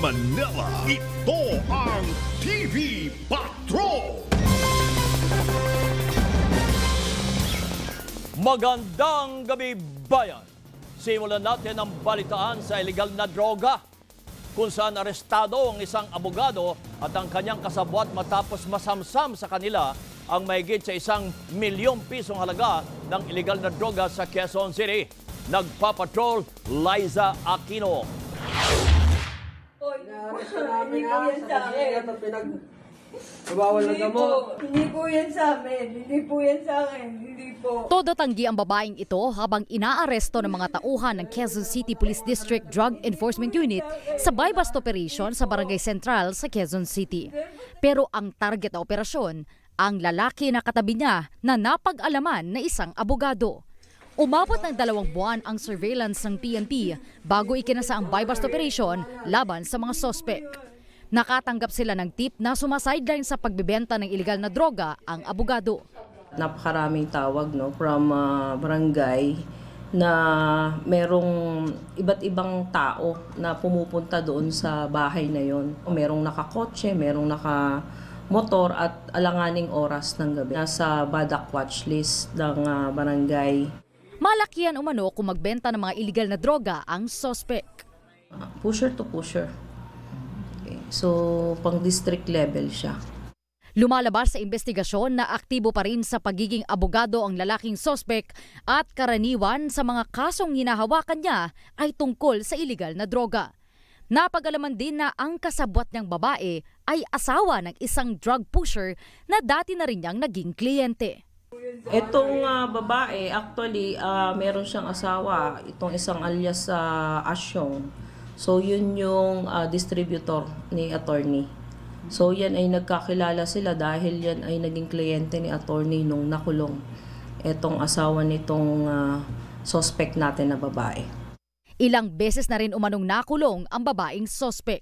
Manila, ito ang TV Patrol! Magandang gabi, bayan! Simulan natin ang balitaan sa ilegal na droga, kung saan arestado ang isang abogado at ang kanyang kasabwat matapos masamsam sa kanila ang mahigit sa ₱1,000,000 halaga ng ilegal na droga sa Quezon City. Nagpapatrol, Liza Aquino. Hindi po yan sa akin. Bawal na gamot. Hindi po yan sa amin. Hindi po yan sa akin. Hindi po. Todo tanggi ang babaeng ito habang inaaresto ng mga tauhan ng Quezon City Police District Drug Enforcement Unit sa buy-bust operation sa Barangay Central sa Quezon City. Pero ang target na operasyon, ang lalaki na katabi niya na napag-alaman na isang abogado. Umabot ng 2 buwan ang surveillance ng PNP bago ikinasa ang buy-bust operation laban sa mga sospek. Nakatanggap sila ng tip na sumasideline sa pagbebenta ng ilegal na droga ang abogado. Napakaraming tawag from barangay na merong iba't ibang tao na pumupunta doon sa bahay na yon. Merong nakakotse, merong nakamotor at alanganing oras ng gabi. Nasa badak watch list ng barangay. Malakihan umano kung magbenta ng mga ilegal na droga ang sospek. Pusher to pusher. Okay. So, pang district level siya. Lumalabas sa investigasyon na aktibo pa rin sa pagiging abogado ang lalaking sospek at karaniwan sa mga kasong hinahawakan niya ay tungkol sa ilegal na droga. Napag-alaman din na ang kasabwat niyang babae ay asawa ng isang drug pusher na dati na rin niyang naging kliyente. Itong babae, actually, meron siyang asawa, itong isang alias Asyong. So, yun yung distributor ni attorney. So, yan ay nagkakilala sila dahil yan ay naging kliyente ni attorney nung nakulong. Itong asawa nitong suspect natin na babae. Ilang beses na rin umanong nakulong ang babaeng suspect.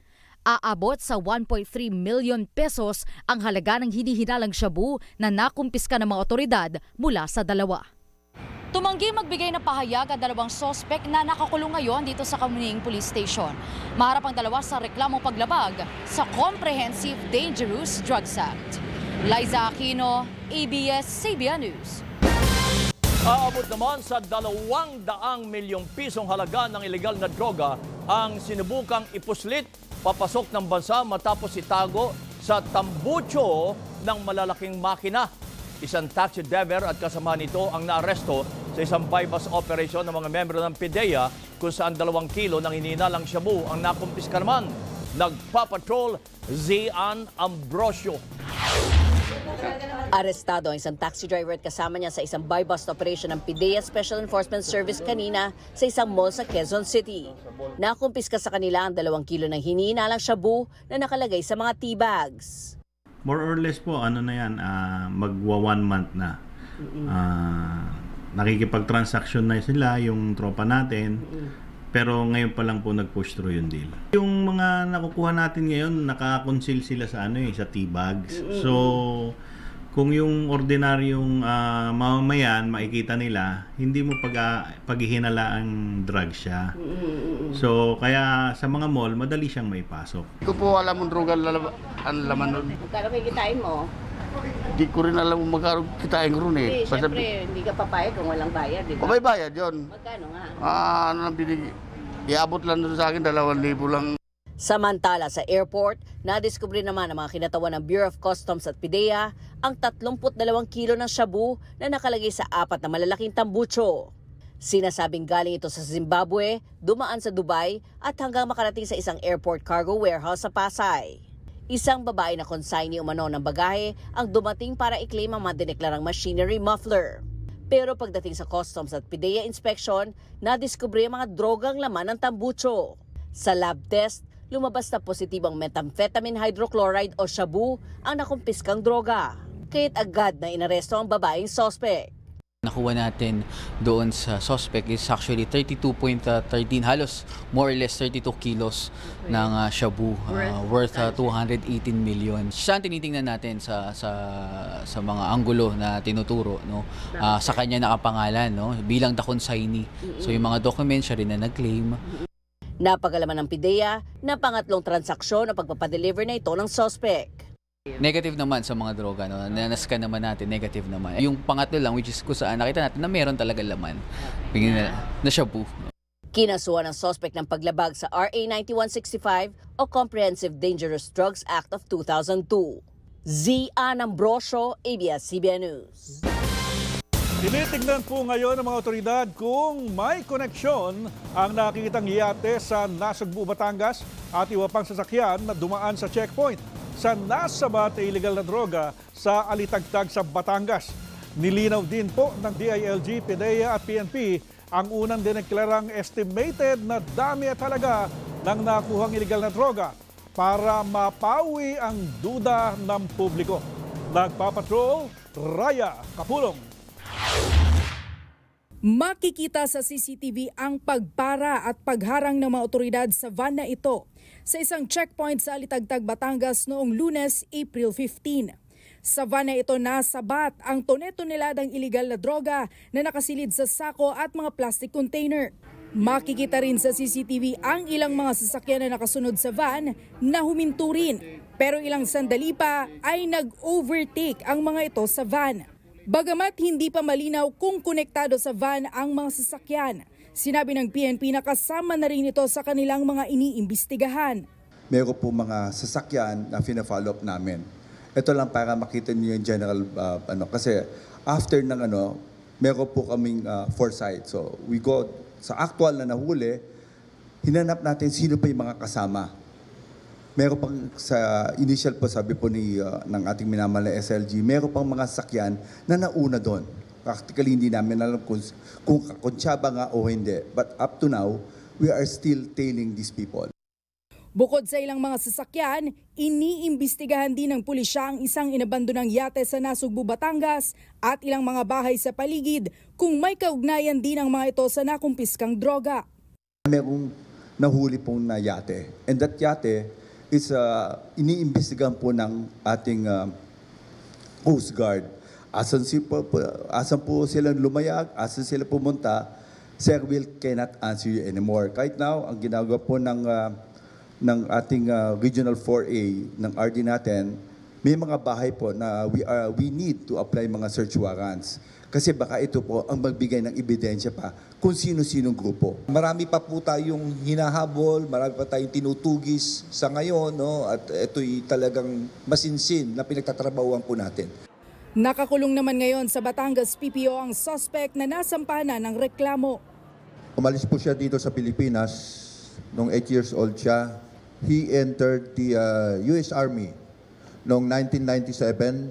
Aabot sa 1.3 million pesos ang halaga ng hinihinalang shabu na nakumpiska ng mga otoridad mula sa dalawa. Tumanggi magbigay ng pahayag ang dalawang sospek na nakakulong ngayon dito sa Kamuning Police Station. Maharap ang dalawa sa reklamong paglabag sa Comprehensive Dangerous Drugs Act. Liza Aquino, ABS-CBN News. Aabot naman sa ₱200 milyong halaga ng ilegal na droga ang sinubukang ipuslit papasok ng bansa matapos itago sa tambucho ng malalaking makina. Isang taxi driver at kasama nito ang naaresto sa isang buy-bust operation ng mga membro ng PIDEA kung saan 2 kilo ng hinihinalang shabu ang nakumpiska naman. Nagpapatrol, Zian Ambrosio. Arestado ang isang taxi driver at kasama niya sa isang buy-bust operation ng PIDEA Special Enforcement Service kanina sa isang mall sa Quezon City. Nakumpiska sa kanila ang 2 kilo ng hinihinalang shabu na nakalagay sa mga tea bags. More or less po, ano na yan, magwa 1 month na. Nakikipag-transaction na sila, yung tropa natin. Pero ngayon pa lang po nag-push through yung deal. Yung mga nakukuha natin ngayon, naka-conceal sila sa sa tea bags. So, kung yung ordinaryong mamamayan, makikita nila, hindi mo paghihinala ang drug siya. So, kaya sa mga mall, madali siyang maipasok. Hindi ko po alam ang droga ang laman nun. Magkano kikitain mo? Hindi ko rin alam kung magkano kitain ko rin eh. Siyempre, hindi ka papayag kung walang bayad, di ba? May bayad yun. Magkano nga? Ano nang iabot lang doon sa akin, 2,000 lang. Samantala sa airport, nadiskubre naman ang mga kinatawan ng Bureau of Customs at PIDEA ang 32 kilo ng shabu na nakalagay sa 4 na malalaking tambucho. Sinasabing galing ito sa Zimbabwe, dumaan sa Dubai at hanggang makarating sa isang airport cargo warehouse sa Pasay. Isang babae na consignee umano ng bagahe ang dumating para i-claim ang mga dineklarang machinery muffler. Pero pagdating sa customs at PIDEA inspection, nadiskubre ang mga drogang laman ng tambucho. Sa lab test, lumabas na positibong methamphetamine hydrochloride o shabu ang nakumpiskang droga. Kaya't agad na inaresto ang babaeng suspect. Nakuha natin doon sa suspect is actually 32.13, halos more or less 32 kilos ng shabu worth 218 million. Siya ang tinitingnan natin sa mga anggulo na tinuturo, no? Sa kanya nakapangalan, no? Bilang the consignee. So yung mga documents siya rin na nag-claim. Napagalaman ng PIDEA na pangatlong transaksyon ang pagpapadeliver na ito ng suspect. Negative naman sa mga droga, no? Na-scan naman natin, negative naman. Yung pangatlo lang, which is kung saan nakita natin na meron talaga laman. Na shabu. Kinasuhan ng suspect ng paglabag sa RA 9165 o Comprehensive Dangerous Drugs Act of 2002. Zian Ambrosio, ABS-CBN News. Tinitignan po ngayon ng mga otoridad kung may koneksyon ang nakikitang yate sa Nasugbu, Batangas at iba pang sasakyan na dumaan sa checkpoint sa nasabat na illegal na droga sa Alitagtag sa Batangas. Nilinaw din po ng DILG, PIDEA at PNP ang unang dineklarang estimated na dami at halaga ng nakuhang illegal na droga para mapawi ang duda ng publiko. Nagpapatrol, Raya Kapulong. Makikita sa CCTV ang pagpara at pagharang ng mga otoridad sa van na ito sa isang checkpoint sa Alitagtag, Batangas noong Lunes, April 15. Sa van na ito nasabat ang tone-toneladang iligal na droga na nakasilid sa sako at mga plastic container. Makikita rin sa CCTV ang ilang mga sasakyan na nakasunod sa van na huminto rin. Pero ilang sandali pa ay nag-overtake ang mga ito sa van. Bagamat hindi pa malinaw kung konektado sa van ang mga sasakyan, sinabi ng PNP na kasama na rin ito sa kanilang mga iniimbestigahan. Meron po mga sasakyan na fina-follow up namin. Ito lang para makita niyo yung general, kasi after ng meron po kaming foresight. So we go sa actual na nahuli, hinanap natin sino pa yung mga kasama. Meron pang sa initial po sabi po ng ating minamahal na SLG, meron pang mga sasakyan na nauna doon. Practically hindi namin alam kung konsyaba nga o hindi. But up to now, we are still tailing these people. Bukod sa ilang mga sasakyan, iniimbestigahan din ng pulisya ang isang inabandonang yate sa Nasugbu, Batangas at ilang mga bahay sa paligid kung may kaugnayan din ang mga ito sa nakumpiskang droga. Merong nahuli pong na yate. And that yate is iniimbestigahan po ng ating Coast Guard. Asan po sila lumayag, asan sila pumunta, Sir Will cannot answer you anymore. Right now, ang ginagawa po ng ating Regional 4A ng RD natin, may mga bahay po na we need to apply mga search warrants. Kasi baka ito po ang magbigay ng ebidensya pa kung sino-sinong grupo. Marami pa po tayong hinahabol, marami pa tayong tinutugis sa ngayon, no? At ito'y talagang masinsin na pinagtatrabahuan po natin. Nakakulong naman ngayon sa Batangas PPO ang suspect na nasampahan ng reklamo. Umalis po siya dito sa Pilipinas nung 8 years old siya. He entered the US Army noong 1997.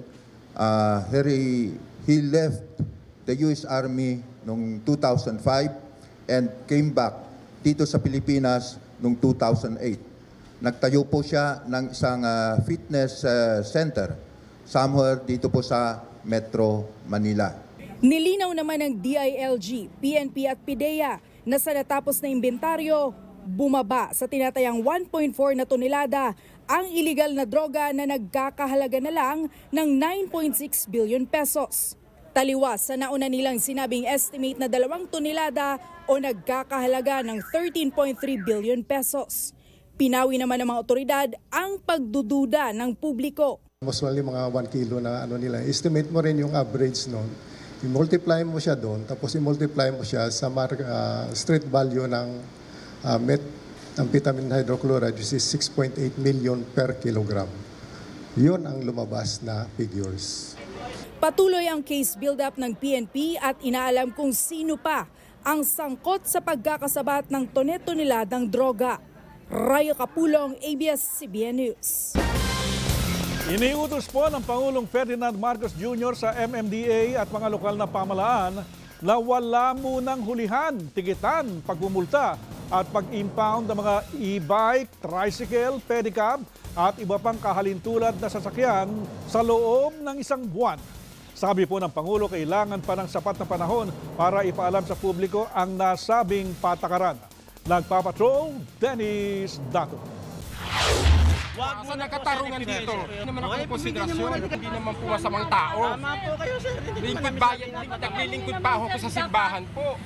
He left the US Army noong 2005 and came back dito sa Pilipinas noong 2008. Nagtayo po siya ng isang fitness center somewhere dito po sa Metro Manila. Nilinaw naman ng DILG, PNP at PIDEA na sa natapos na inventaryo, bumaba sa tinatayang 1.4 na tonelada ang iligal na droga na nagkakahalaga na lang ng 9.6 billion pesos. Taliwas sa nauna nilang sinabing estimate na 2 tonelada o nagkakahalaga ng 13.3 billion pesos. Pinawi naman ng mga otoridad ang pagdududa ng publiko. Mostly mga 1 kilo na nila. Estimate mo rin yung average noon. I-multiply mo siya doon, tapos i-multiply mo siya sa street value ng methamphetamine hydrochloride, which is 6.8 million per kilogram. Yun ang lumabas na figures. Patuloy ang case build-up ng PNP at inaalam kung sino pa ang sangkot sa pagkakasabat ng tone-toneladang droga. Rayo Kapulong, ABS-CBN News. Iniutos po ng Pangulong Ferdinand Marcos Jr. sa MMDA at mga lokal na pamahalaan na wala munang hulihan, tigitan, pagmumulta at pag-impound ng mga e-bike, tricycle, pedicab at iba pang kahalintulad na sasakyan sa loob ng 1 buwan. Sabi po ng Pangulo, kailangan pa ng sapat na panahon para ipaalam sa publiko ang nasabing patakaran. Nagpapatrol, Dennis Dato. Wag mo nakatarungan dito. Hindi naman ako konsiderasyon. Hindi naman po masamang tao. Tama po kayo, sir. Lingkod bayan, naglilingkod pa ako sa simbahan po.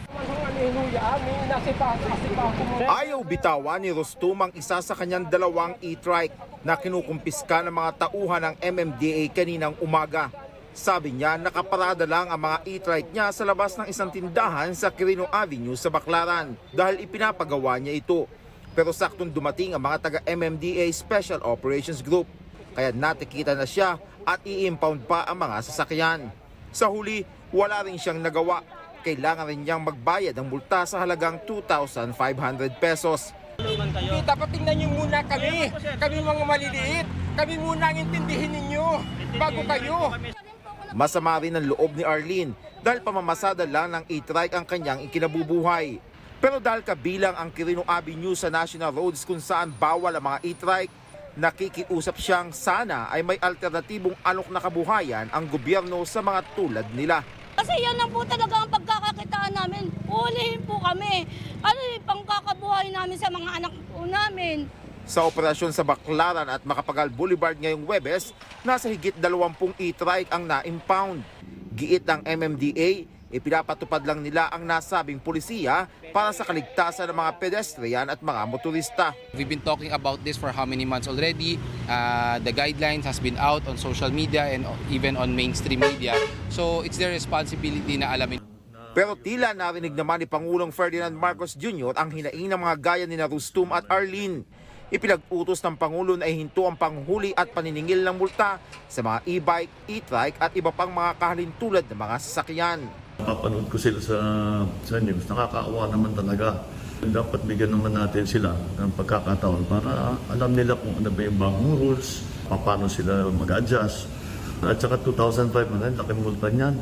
Ayaw bitawan ni Rostum ang isa sa kanyang dalawang e-trike na kinukumpiska ng mga tauhan ng MMDA kaninang umaga. Sabi niya, nakaparada lang ang mga e-trike niya sa labas ng isang tindahan sa Quirino Avenue sa Baclaran dahil ipinapagawa niya ito. Pero saktong dumating ang mga taga-MMDA Special Operations Group. Kaya natikita na siya at i-impound pa ang mga sasakyan. Sa huli, wala rin siyang nagawa. Kailangan rin niyang magbayad ng multa sa halagang 2,500 pesos. Hindi, dapat tingnan niyo muna kami. Kami mga maliliit. Kami muna ang intindihin ninyo bago kayo. Masama rin ang loob ni Arlene dahil pamamasada lang ng e-trike ang kanyang ikinabubuhay. Pero dahil kabilang ang Quirino Avenue sa national roads kung saan bawal ang mga e-trike, nakikiusap siyang sana ay may alternatibong alok na kabuhayan ang gobyerno sa mga tulad nila. Kasi yan lang po talaga ang pagkakakitaan namin. Ulihin po kami. Ano yung pangkakabuhay namin sa mga anak po namin? Sa operasyon sa Baclaran at Macapagal Boulevard ngayong Huwebes, nasa higit 20 e-trike ang na-impound. Giit ng MMDA, ipinapatupad lang nila ang nasabing pulisiya para sa kaligtasan ng mga pedestrian at mga motorista. We've been talking about this for how many months already. The guidelines has been out on social media and even on mainstream media. So it's their responsibility na alamin. Pero tila narinig naman ni Pangulong Ferdinand Marcos Jr. ang hinaing ng mga gaya ni Rostum at Arlene. Ipinag-utos ng Pangulo na ihinto ang panghuli at paniningil ng multa sa mga e-bike, e-trike at iba pang mga kahalintulad ng mga sasakyan. Napapanood ko sila sa news, nakakaawa naman talaga. Dapat bigyan naman natin sila ng pagkakataon para alam nila kung ano ba yung bagong rules, paano sila mag-adjust. At saka 2,500, laking multa niyan.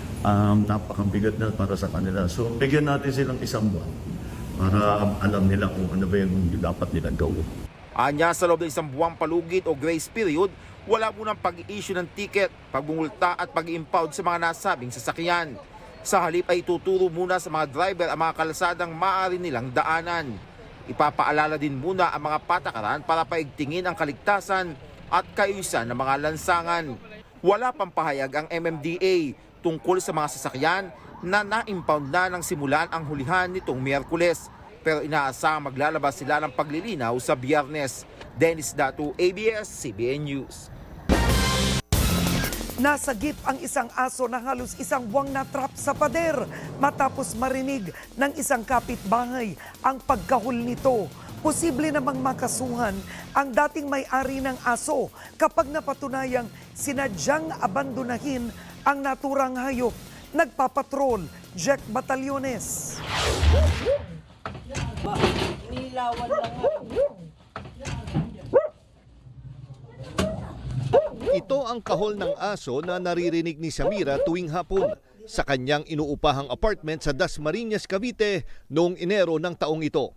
Napakabigat na para sa kanila. So bigyan natin silang isang buwan para alam nila kung ano ba yung dapat nila gawin. Anya, sa loob ng isang buwang palugit o grace period, wala munang pag-i-issue ng ticket, pagbumulta at pag-impound sa mga nasabing sasakyan. Sa halip ay tuturo muna sa mga driver ang mga kalsadang maaari nilang daanan. Ipapaalala din muna ang mga patakaran para paigtingin ang kaligtasan at kaayusan ng mga lansangan. Wala pang pahayag ang MMDA tungkol sa mga sasakyan na na-impound na nang simulan ang hulihan nitong Miyerkules. Pero inaasahang maglalabas sila ng paglilinaw sa Biyernes. Dennis Datu, ABS-CBN News. Nasagip ang isang aso na halos isang buwang natrap sa pader matapos marinig ng isang kapitbahay ang pagkahul nito. Posible namang makasuhan ang dating may-ari ng aso kapag napatunayang sinadyang abandonahin ang naturang hayop. Nagpapatrol, Jack Batalyones. Nilawan lang nga. Ito ang kahol ng aso na naririnig ni Samira tuwing hapon sa kanyang inuupahang apartment sa Dasmariñas, Cavite noong Enero ng taong ito.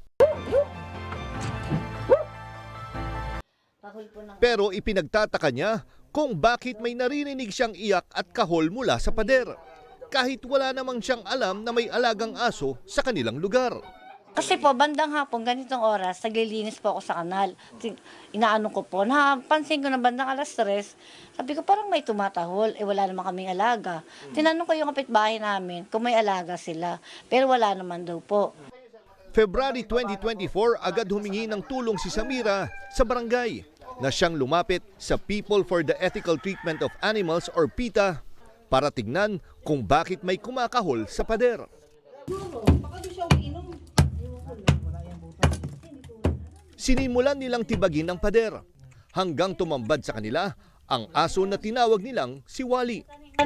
Pero ipinagtataka niya kung bakit may naririnig siyang iyak at kahol mula sa pader. Kahit wala namang siyang alam na may alagang aso sa kanilang lugar. Kasi po, bandang hapon, ganitong oras, naglilinis po ako sa kanal. Inaano ko po, napansin ko na bandang alas 3, sabi ko parang may tumatahol, wala naman kaming alaga. Tinanong ko yung kapitbahay namin kung may alaga sila, pero wala naman daw po. February 2024, agad humingi ng tulong si Samira sa barangay na siyang lumapit sa People for the Ethical Treatment of Animals or PETA para tignan kung bakit may kumakahol sa pader. Sinimulan nilang tibagin ng pader hanggang tumambad sa kanila ang aso na tinawag nilang si Wally.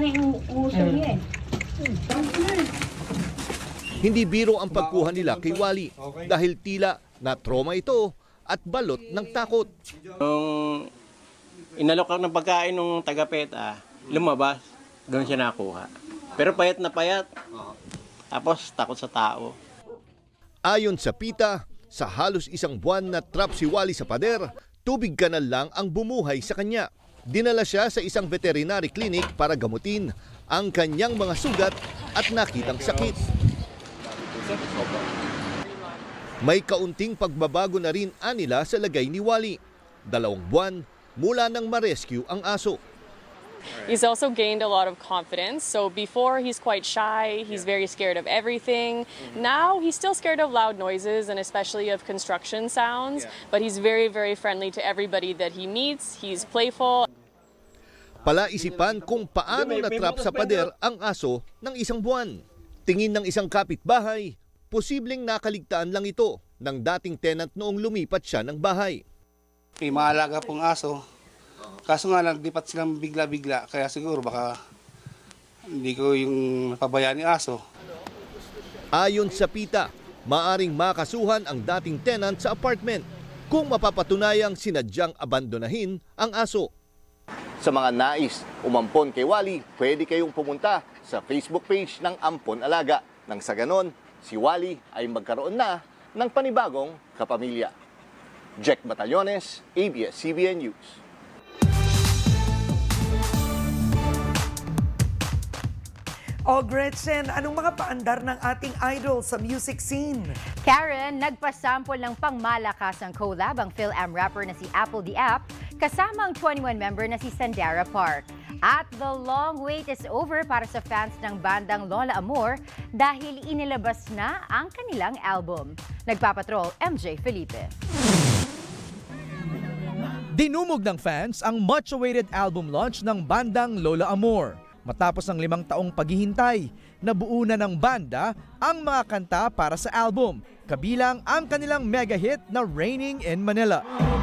Hindi biro ang pagkuha nila kay Wally dahil tila na trauma ito at balot ng takot. Nung inalok ng pagkain ng taga-PETA, lumabas, doon siya nakuha. Pero payat na payat, tapos takot sa tao. Ayon sa PETA, sa halos isang buwan na trap si Wally sa pader, tubig kanal lang ang bumuhay sa kanya. Dinala siya sa isang veterinary clinic para gamutin ang kanyang mga sugat at nakitang sakit. May kaunting pagbabago na rin anila sa lagay ni Wally. 2 buwan mula nang ma-rescue ang aso. He's also gained a lot of confidence. So before, he's quite shy. He's very scared of everything. Now, he's still scared of loud noises and especially of construction sounds. But he's very, very friendly to everybody that he meets. He's playful. Palaisipan kung paano natrap sa pader ang aso ng 1 buwan. Tingin ng isang kapitbahay, posibleng nakaligtaan lang ito ng dating tenant noong lumipat siya ng bahay. May maalaga pong aso. Kaso nga nagdipat silang bigla-bigla, kaya siguro baka hindi ko yung napabayaan ni aso. Ayon sa PITA, maaring makasuhan ang dating tenant sa apartment kung mapapatunayang sinadyang abandonahin ang aso. Sa mga nais umampon kay Wally, pwede kayong pumunta sa Facebook page ng Ampon Alaga. Nang sa ganon, si Wally ay magkaroon na ng panibagong kapamilya. Jack Batallones, ABS-CBN News. O Gretchen, anong mga paandar ng ating idol sa music scene? Karen, nagpasample ng pangmalakasang collab ang Phil-Am rapper na si Apple the App kasama ang 21 member na si Sandara Park. At the long wait is over para sa fans ng bandang Lola Amor dahil inilabas na ang kanilang album. Nagpapatrol, MJ Felipe. Dinumog ng fans ang much-awaited album launch ng bandang Lola Amor. Matapos ang 5 taong paghihintay, nabuo na ng banda ang mga kanta para sa album, kabilang ang kanilang mega hit na Raining in Manila.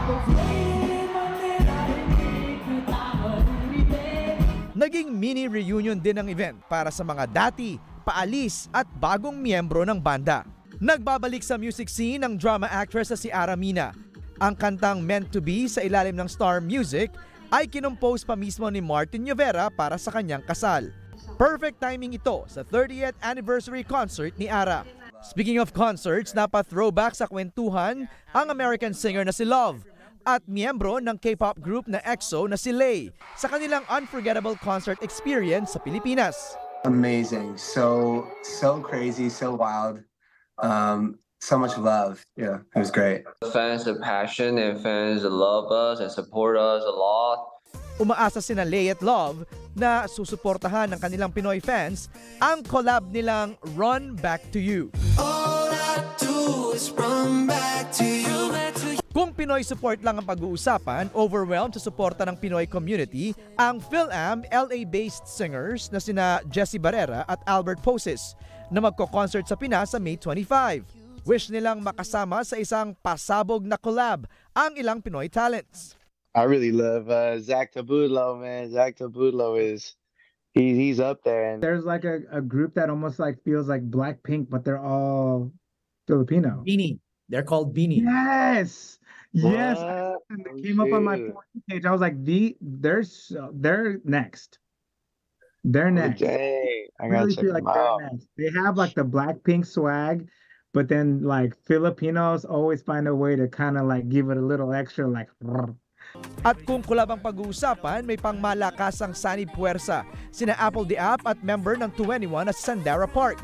Naging mini reunion din ang event para sa mga dati, paalis at bagong miyembro ng banda. Nagbabalik sa music scene ang drama actress na si Aramina. Ang kantang Meant to Be sa ilalim ng Star Music ay kinompose pa mismo ni Martin Llovera para sa kanyang kasal. Perfect timing ito sa 30th anniversary concert ni Ara. Speaking of concerts, napa-throwback sa kwentuhan ang American singer na si Love at miyembro ng K-pop group na EXO na si Lay sa kanilang unforgettable concert experience sa Pilipinas. Amazing, so crazy, so wild. So much love. Yeah, it was great. Fans are passionate and fans love us and support us a lot. Umaasa sina Lay at Love na susuportahan ng kanilang Pinoy fans ang collab nilang Run Back to You. All I do is run back to you. Kung Pinoy support lang ang pag-uusapan, overwhelmed sa suporta ng Pinoy community ang Phil-Am LA-based singers na sina Jessie Barrera at Albert Poses na magko-concert sa Pinas sa May 25. Wish nilang makasama sa isang pasabog na collab ang ilang Pinoy talents. I really love Zach Tabudlo, man. Zach Tabudlo he's up there. And there's like a group that almost like feels like Blackpink, but they're all Filipino. Beanie. They're called Beanie. Yes. Yes. They came up on my page. I was like, they're next. They're next. Dang. I really gotta check feel like them out. they're next. They have like the Blackpink swag. But then, like, Filipinos always find a way to kind of, like, give it a little extra, like... At kung kulab ang pag-uusapan, may pangmalakasang sanib puwersa sina Apple the App at member ng 21 na Sandara Park.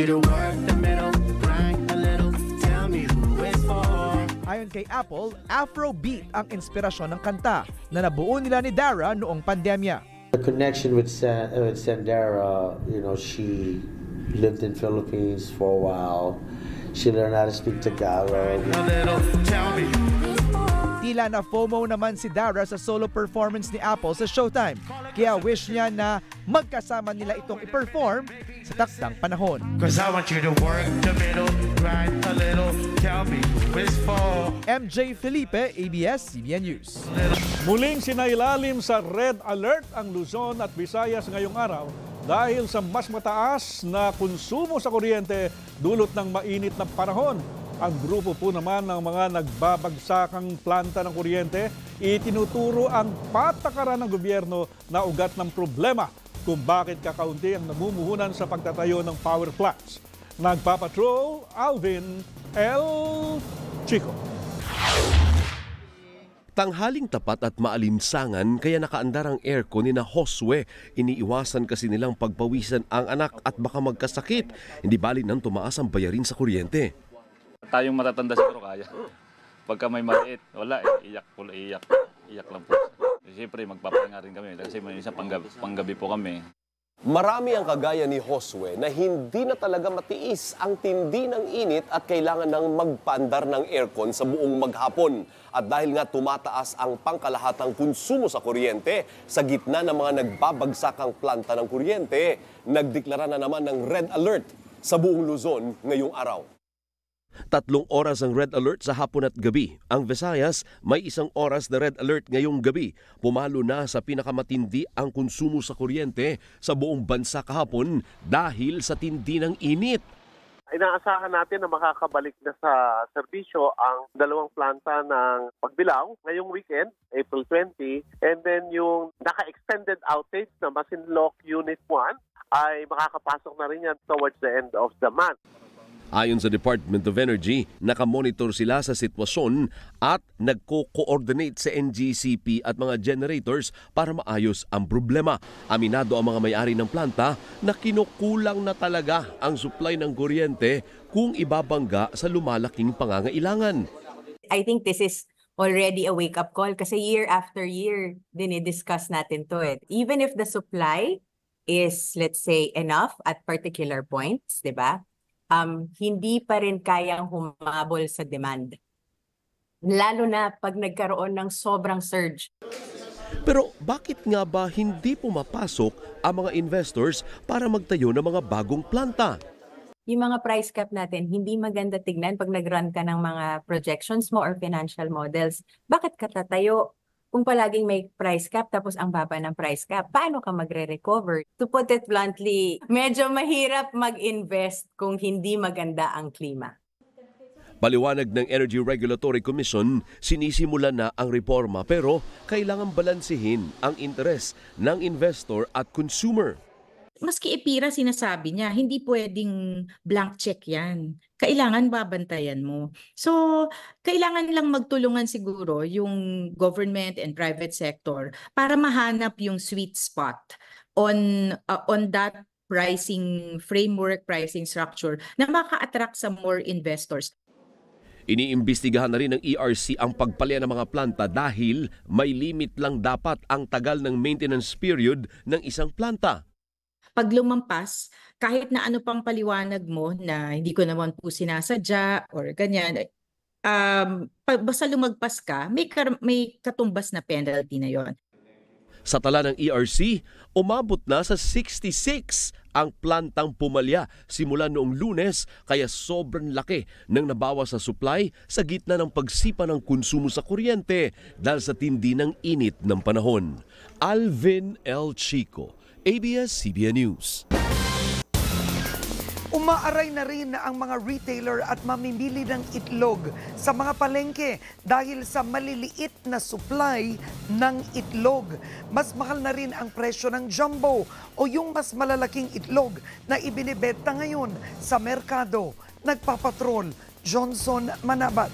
Ayon kay Apple, Afrobeat ang inspirasyon ng kanta na nabuo nila ni Dara noong pandemya. The connection with Sandara, you know, she lived in Philippines for a while. She learned how to speak Tagalog. Tila na FOMO naman si Dara sa solo performance ni Apple sa Showtime. Kaya wish niya na magkasama nila itong i-perform sa takdang panahon. MJ Felipe, ABS-CBN News. Muling sinailalim sa red alert ang Luzon at Visayas ngayong araw dahil sa mas mataas na konsumo sa kuryente dulot ng mainit na panahon. Ang grupo po naman ng mga nagbabagsakang planta ng kuryente, itinuturo ang patakaran ng gobyerno na ugat ng problema kung bakit kakaunti ang namumuhunan sa pagtatayo ng power plants. Nagpapatrol, Alvin L. Chico. Tanghaling tapat at maalinsangan kaya nakaandar ang aircon ni na Josue. Iniiwasan kasi nilang pagpawisan ang anak at baka magkasakit. Hindi bali nang tumaas ang bayarin sa kuryente. Tayong matatanda siguro kaya. Pagka may maliit, wala iyak lang po. Siyempre magpapahinga rin kami kasi minsan panggabi po kami. Marami ang kagaya ni Josue na hindi na talaga matiis ang tindi ng init at kailangan ng magpaandar ng aircon sa buong maghapon. At dahil nga tumataas ang pangkalahatang konsumo sa kuryente, sa gitna ng mga nagbabagsakang planta ng kuryente, nagdeklara na naman ng red alert sa buong Luzon ngayong araw. 3 oras ang red alert sa hapon at gabi. Ang Visayas may 1 oras na red alert ngayong gabi. Pumalo na sa pinakamatindi ang konsumo sa kuryente sa buong bansa kahapon dahil sa tindi ng init. Inaasahan natin na makakabalik na sa serbisyo ang 2 planta ng Pagbilao ngayong weekend, April 20, and then yung naka-extended outage na Masinloc Unit 1 ay makakapasok na rin yan towards the end of the month. Ayon sa Department of Energy, nakamonitor sila sa sitwasyon at nagko-coordinate sa NGCP at mga generators para maayos ang problema. Aminado ang mga may-ari ng planta na kinukulang na talaga ang supply ng kuryente kung ibabangga sa lumalaking pangangailangan. I think this is already a wake-up call kasi year after year dinidiscuss natin to eh. Even if the supply is, let's say, enough at particular points, di ba? Hindi pa rin kayang humabol sa demand. Lalo na pag nagkaroon ng sobrang surge. Pero bakit nga ba hindi pumapasok ang mga investors para magtayo ng mga bagong planta? Yung mga price cap natin, hindi maganda tignan pag nag-run ka ng mga projections mo or financial models. Bakit ka tatayo? Kung palaging may price cap tapos ang baba ng price cap, paano ka magre-recover? To put it bluntly, medyo mahirap mag-invest kung hindi maganda ang klima. Paliwanag ng Energy Regulatory Commission, sinisimula na ang reforma pero kailangan balansehin ang interes ng investor at consumer. Maski EPIRA sinasabi niya, hindi pwedeng blank check yan. Kailangan babantayan mo. So, kailangan lang magtulungan siguro yung government and private sector para mahanap yung sweet spot on that pricing framework, pricing structure na maka-attract sa more investors. Iniimbestigahan na rin ng ERC ang pagpalya ng mga planta dahil may limit lang dapat ang tagal ng maintenance period ng isang planta. Pag lumampas, kahit na ano pang paliwanag mo na hindi ko naman po sinasadya or ganyan, basta lumagpas ka, may katumbas na penalty na yon. Sa tala ng ERC, umabot na sa 66 ang plantang pumalya simula noong Lunes kaya sobrang laki ng nabawas sa supply sa gitna ng pagsipa ng konsumo sa kuryente dahil sa tindi ng init ng panahon. Alvin L. Chico, ABS-CBN News. Umaaray na rin ang mga retailer at mamimili ng itlog sa mga palengke dahil sa maliliit na supply ng itlog. Mas mahal na rin ang presyo ng jumbo o yung mas malalaking itlog na ibinibenta ngayon sa merkado. Nagpapatrol, Johnson Manabat.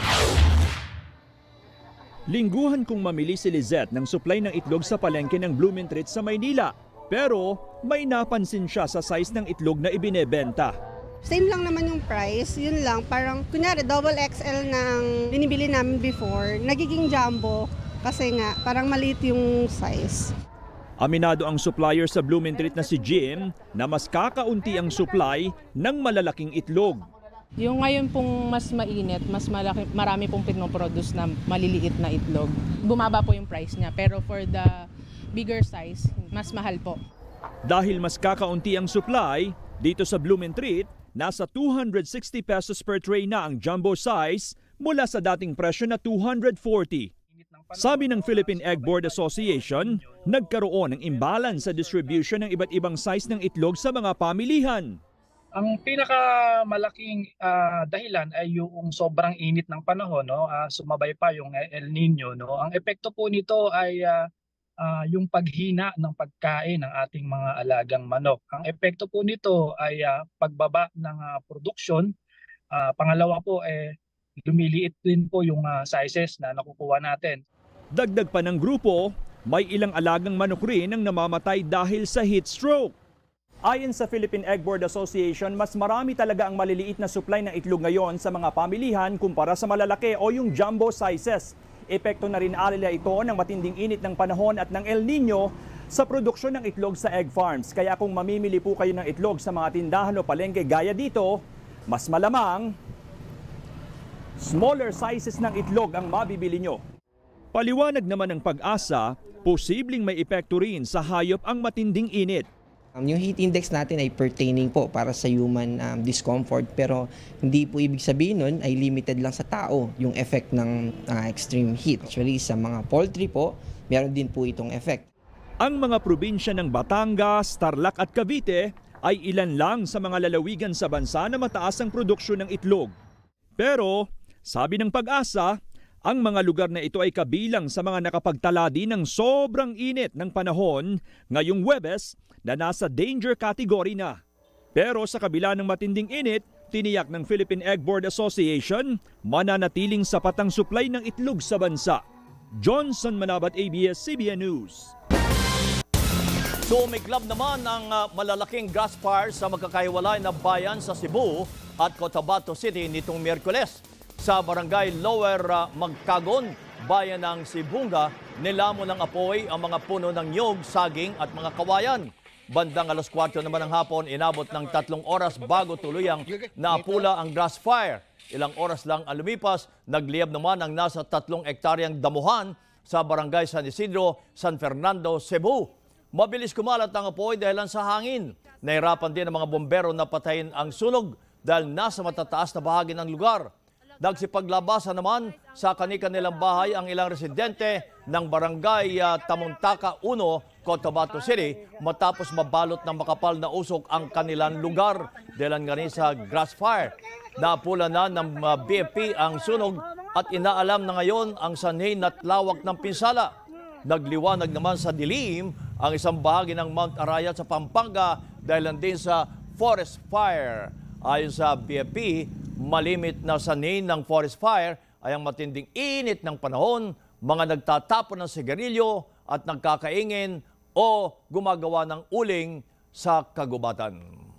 Lingguhan kong mamili si Lizette ng supply ng itlog sa palengke ng Blumentritt sa Maynila. Pero may napansin siya sa size ng itlog na ibinebenta. Same lang naman yung price, yun lang. Parang kunyari double XL ng binibili namin before, nagiging jumbo kasi nga parang maliit yung size. Aminado ang supplier sa Blumentritt na si Jim na mas kakaunti ang supply ng malalaking itlog. Yung ngayon pong mas mainit, mas marami pong pinoproduce na maliliit na itlog. Bumaba po yung price niya pero for the bigger size, mas mahal po. Dahil mas kakaunti ang supply, dito sa Blumentritt, nasa 260 pesos per tray na ang jumbo size mula sa dating presyo na 240. Sabi ng Philippine Egg Board Association, nagkaroon ng imbalance sa distribution ng iba't ibang size ng itlog sa mga pamilihan. Ang pinakamalaking dahilan ay yung sobrang init ng panahon, no? Sumabay pa yung El Nino, no? Ang epekto po nito ay yung paghina ng pagkain ng ating mga alagang manok. Ang epekto po nito ay pagbaba ng produksyon. Pangalawa po, lumiliit din po yung sizes na nakukuha natin. Dagdag pa ng grupo, may ilang alagang manok rin ang namamatay dahil sa heat stroke. Ayon sa Philippine Egg Board Association, mas marami talaga ang maliliit na supply ng itlog ngayon sa mga pamilihan kumpara sa malalaki o yung jumbo sizes. Epekto na rin alila ito ng matinding init ng panahon at ng El Nino sa produksyon ng itlog sa egg farms. Kaya kung mamimili po kayo ng itlog sa mga tindahan o palengke gaya dito, mas malamang smaller sizes ng itlog ang mabibili nyo. Paliwanag naman ng Pag-asa, posibleng may epekto rin sa hayop ang matinding init. Yung heat index natin ay pertaining po para sa human discomfort, pero hindi po ibig sabihin nun ay limited lang sa tao yung effect ng extreme heat. Actually, sa mga poultry po, meron din po itong effect. Ang mga probinsya ng Batangas, Tarlac at Cavite ay ilan lang sa mga lalawigan sa bansa na mataas ang produksyon ng itlog. Pero, sabi ng Pag-asa, ang mga lugar na ito ay kabilang sa mga nakapagtala din ng sobrang init ng panahon ngayong Huwebes na nasa danger category na. Pero sa kabila ng matinding init, tiniyak ng Philippine Egg Board Association, mananatiling sapat ang supply ng itlog sa bansa. Johnson Manabat, ABS-CBN News. Sumiklab naman ang malalaking gas fire sa magkakahiwalay na bayan sa Cebu at Cotabato City nitong Miyerkules. Sa barangay Lower Magkagon, bayan ng Sibunga, nilamon ng apoy ang mga puno ng niyog, saging at mga kawayan. Bandang 4:00 naman ng hapon, inabot ng 3 oras bago tuluyang naapula ang grass fire. Ilang oras lang ang lumipas, nagliyab naman ang nasa 3 ektaryang damuhan sa barangay San Isidro, San Fernando, Cebu. Mabilis kumalat ang apoy dahil sa hangin. Nahirapan din ang mga bombero na patayin ang sunog dahil nasa matataas na bahagi ng lugar. Nagsipaglabasan naman sa kani-kanilang bahay ang ilang residente ng barangay Tamuntaka 1, Cotabato City matapos mabalot ng makapal na usok ang kanilang lugar dahil nga rin sa grass fire. Napula na ng BFP ang sunog at inaalam na ngayon ang sanhi at lawak ng pinsala. Nagliwanag naman sa dilim ang isang bahagi ng Mount Arayat sa Pampanga dahil din sa forest fire. Ayon sa BFP, malimit na sanhi ng forest fire ay ang matinding init ng panahon, mga nagtatapon ng sigarilyo at nagkakaingin o gumagawa ng uling sa kagubatan.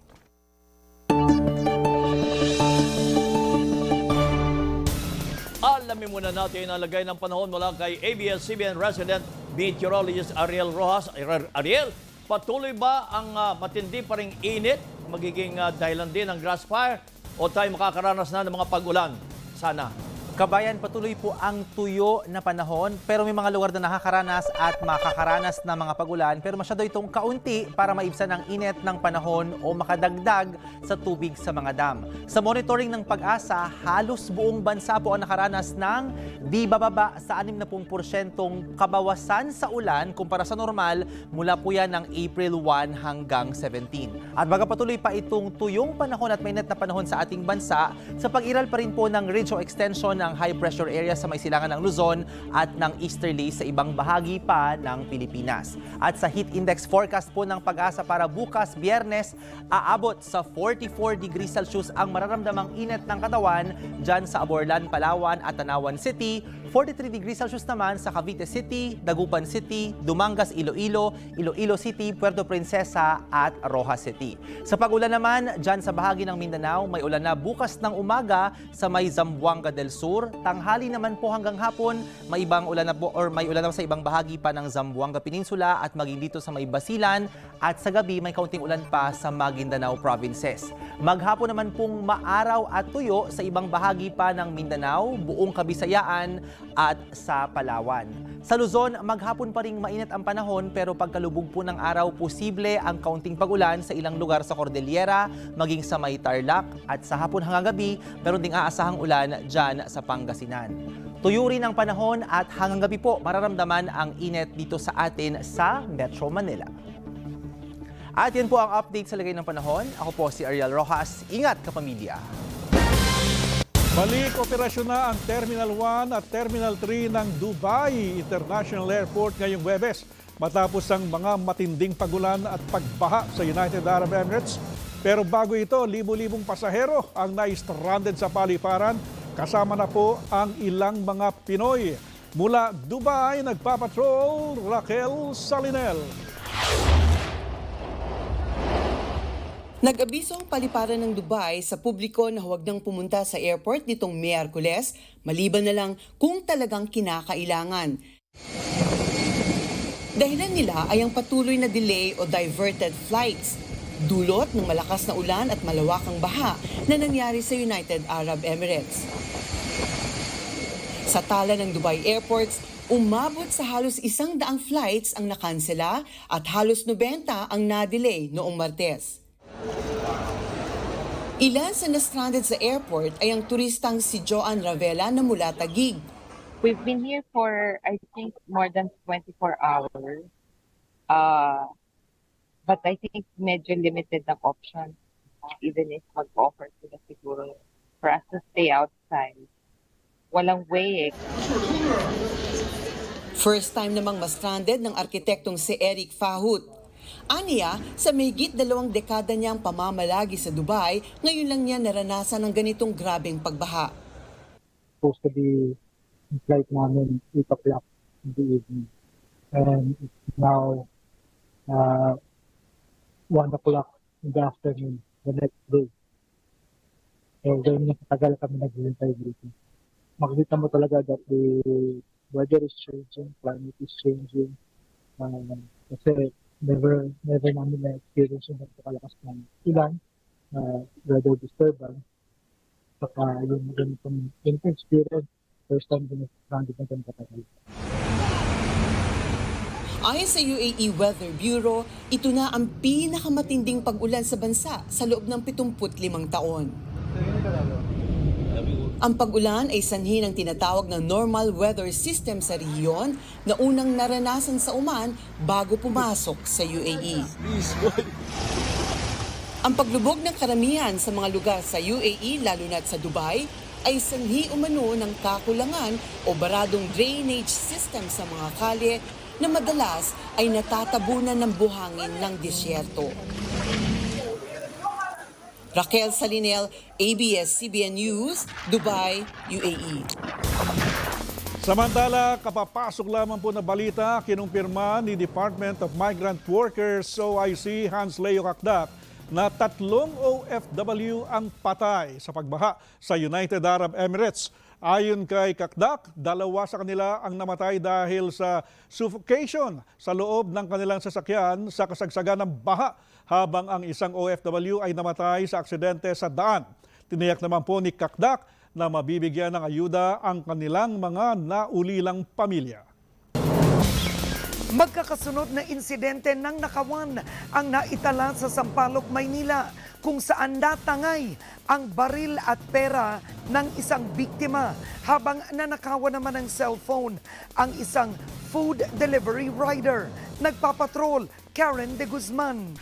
Alamin muna natin ang lagay ng panahon mula kay ABS-CBN resident meteorologist Ariel Rojas. Ariel, patuloy ba ang matindi pa ring init? Magiging dahilan din ng grass fire? O tayo makakaranas na ng mga pag-ulan? Sana. Kabayan, patuloy po ang tuyo na panahon pero may mga lugar na nakakaranas at makakaranas na mga pag-ulan pero masyado itong kaunti para maibsan ang init ng panahon o makadagdag sa tubig sa mga dam. Sa monitoring ng Pag-asa, halos buong bansa po ang nakaranas ng di bababa sa 60% kabawasan sa ulan kumpara sa normal mula po yan ng April 1 hanggang 17. At baga patuloy pa itong tuyong panahon at mainit na panahon sa ating bansa, sa pag-iral pa rin po ng ridge o extension ng high pressure area sa may silangan ng Luzon at ng easterly sa ibang bahagi pa ng Pilipinas. At sa heat index forecast po ng Pag-asa para bukas, Biyernes, aabot sa 44 degrees Celsius ang mararamdamang init ng katawan dyan sa Aborlan, Palawan at Tanawan City, 43 degrees Celsius naman sa Cavite City, Dagupan City, Dumangas, Iloilo, Iloilo City, Puerto Princesa at Rojas City. Sa pag-ulan naman, dyan sa bahagi ng Mindanao, may ulan na bukas ng umaga sa may Zamboanga del Sur. Tanghali naman po hanggang hapon, may ibang ulan na po or may ulan na sa ibang bahagi pa ng Zamboanga Peninsula at maging dito sa may Basilan at sa gabi may kaunting ulan pa sa Maguindanao provinces. Maghapon naman pong maaraw at tuyo sa ibang bahagi pa ng Mindanao, buong Kabisayaan at sa Palawan. Sa Luzon, maghapon pa ring mainit ang panahon pero pagkalubog po ng araw, posible ang kaunting pag-ulan sa ilang lugar sa Cordillera, maging sa may Tarlac at sa hapon hanggang gabi, meron ding aasahang ulan dyan sa Pangasinan. Tuyo rin ang panahon at hanggang gabi po mararamdaman ang init dito sa atin sa Metro Manila. At yan po ang update sa lagay ng panahon. Ako po si Ariel Rojas. Ingat kapamilya! Balik operasyon na ang Terminal 1 at Terminal 3 ng Dubai International Airport ngayong Huwebes matapos ang mga matinding pagulan at pagbaha sa United Arab Emirates. Pero bago ito, libo-libong pasahero ang na-stranded sa paliparan. Kasama na po ang ilang mga Pinoy. Mula Dubai, nagpapatrol Raquel Salinel. Nag-abiso ang paliparan ng Dubai sa publiko na huwag nang pumunta sa airport nitong Miyerkules, maliban na lang kung talagang kinakailangan. Dahilan nila ay ang patuloy na delay o diverted flights, dulot ng malakas na ulan at malawakang baha na nangyari sa United Arab Emirates. Sa tala ng Dubai airports, umabot sa halos 100 flights ang nakansela at halos 90 ang na-delay noong Martes. Ilan sa na-stranded sa airport ay ang turistang si Joan Ravela na mula Taguig. We've been here for, I think, more than 24 hours. But I think medyo limited ang option. Even if mag-offer sila siguro for us to stay outside. Walang way eh. First time namang ma-stranded ng arkitektong si Eric Fahut. Aniya, sa mahigit 2 dekada niyang pamamalagi sa Dubai, ngayon lang niya naranasan ng ganitong grabeng pagbaha. Supposed to be in flight namin 8 o'clock in the evening. And it's now 1 o'clock in the afternoon, the next day. So, ganyan na katagal kami naghihintay dito. Makikita mo talaga that the weather is changing, climate is changing. Kasi never namin na-experience yung pagkakalakas ng ilan, weather disturbance. Saka yung ganitong experience, first time din na-stranded na ganito katagal. Ayon sa UAE Weather Bureau, ito na ang pinakamatinding pag-ulan sa bansa sa loob ng 75 taon. Ang pag-ulan ay sanhi ng tinatawag na normal weather system sa rehiyon na unang naranasan sa Oman bago pumasok sa UAE. Ang paglubog ng karamihan sa mga lugar sa UAE, lalo na sa Dubai, ay sanhi umano ng kakulangan o baradong drainage system sa mga kalye na madalas ay natatabunan ng buhangin ng disyerto. Raquel Salinel, ABS-CBN News, Dubai, UAE. Samantala, kapapasok lamang po na balita, kinumpirma ni Department of Migrant Workers OIC Hans Leo Kakdak na 3 OFW ang patay sa pagbaha sa United Arab Emirates. Ayon kay Kakdak, 2 sa kanila ang namatay dahil sa suffocation sa loob ng kanilang sasakyan sa kasagsagan ng baha, habang ang isang OFW ay namatay sa aksidente sa daan. Tiniyak naman po ni Kakdak na mabibigyan ng ayuda ang kanilang mga naulilang pamilya. Magkakasunod na insidente ng nakawan ang naitala sa Sampaloc, Maynila, kung saan natangay ang baril at pera ng isang biktima habang nanakawan naman ng cellphone ang isang food delivery rider. Nagpapatrol, Karen de Guzman.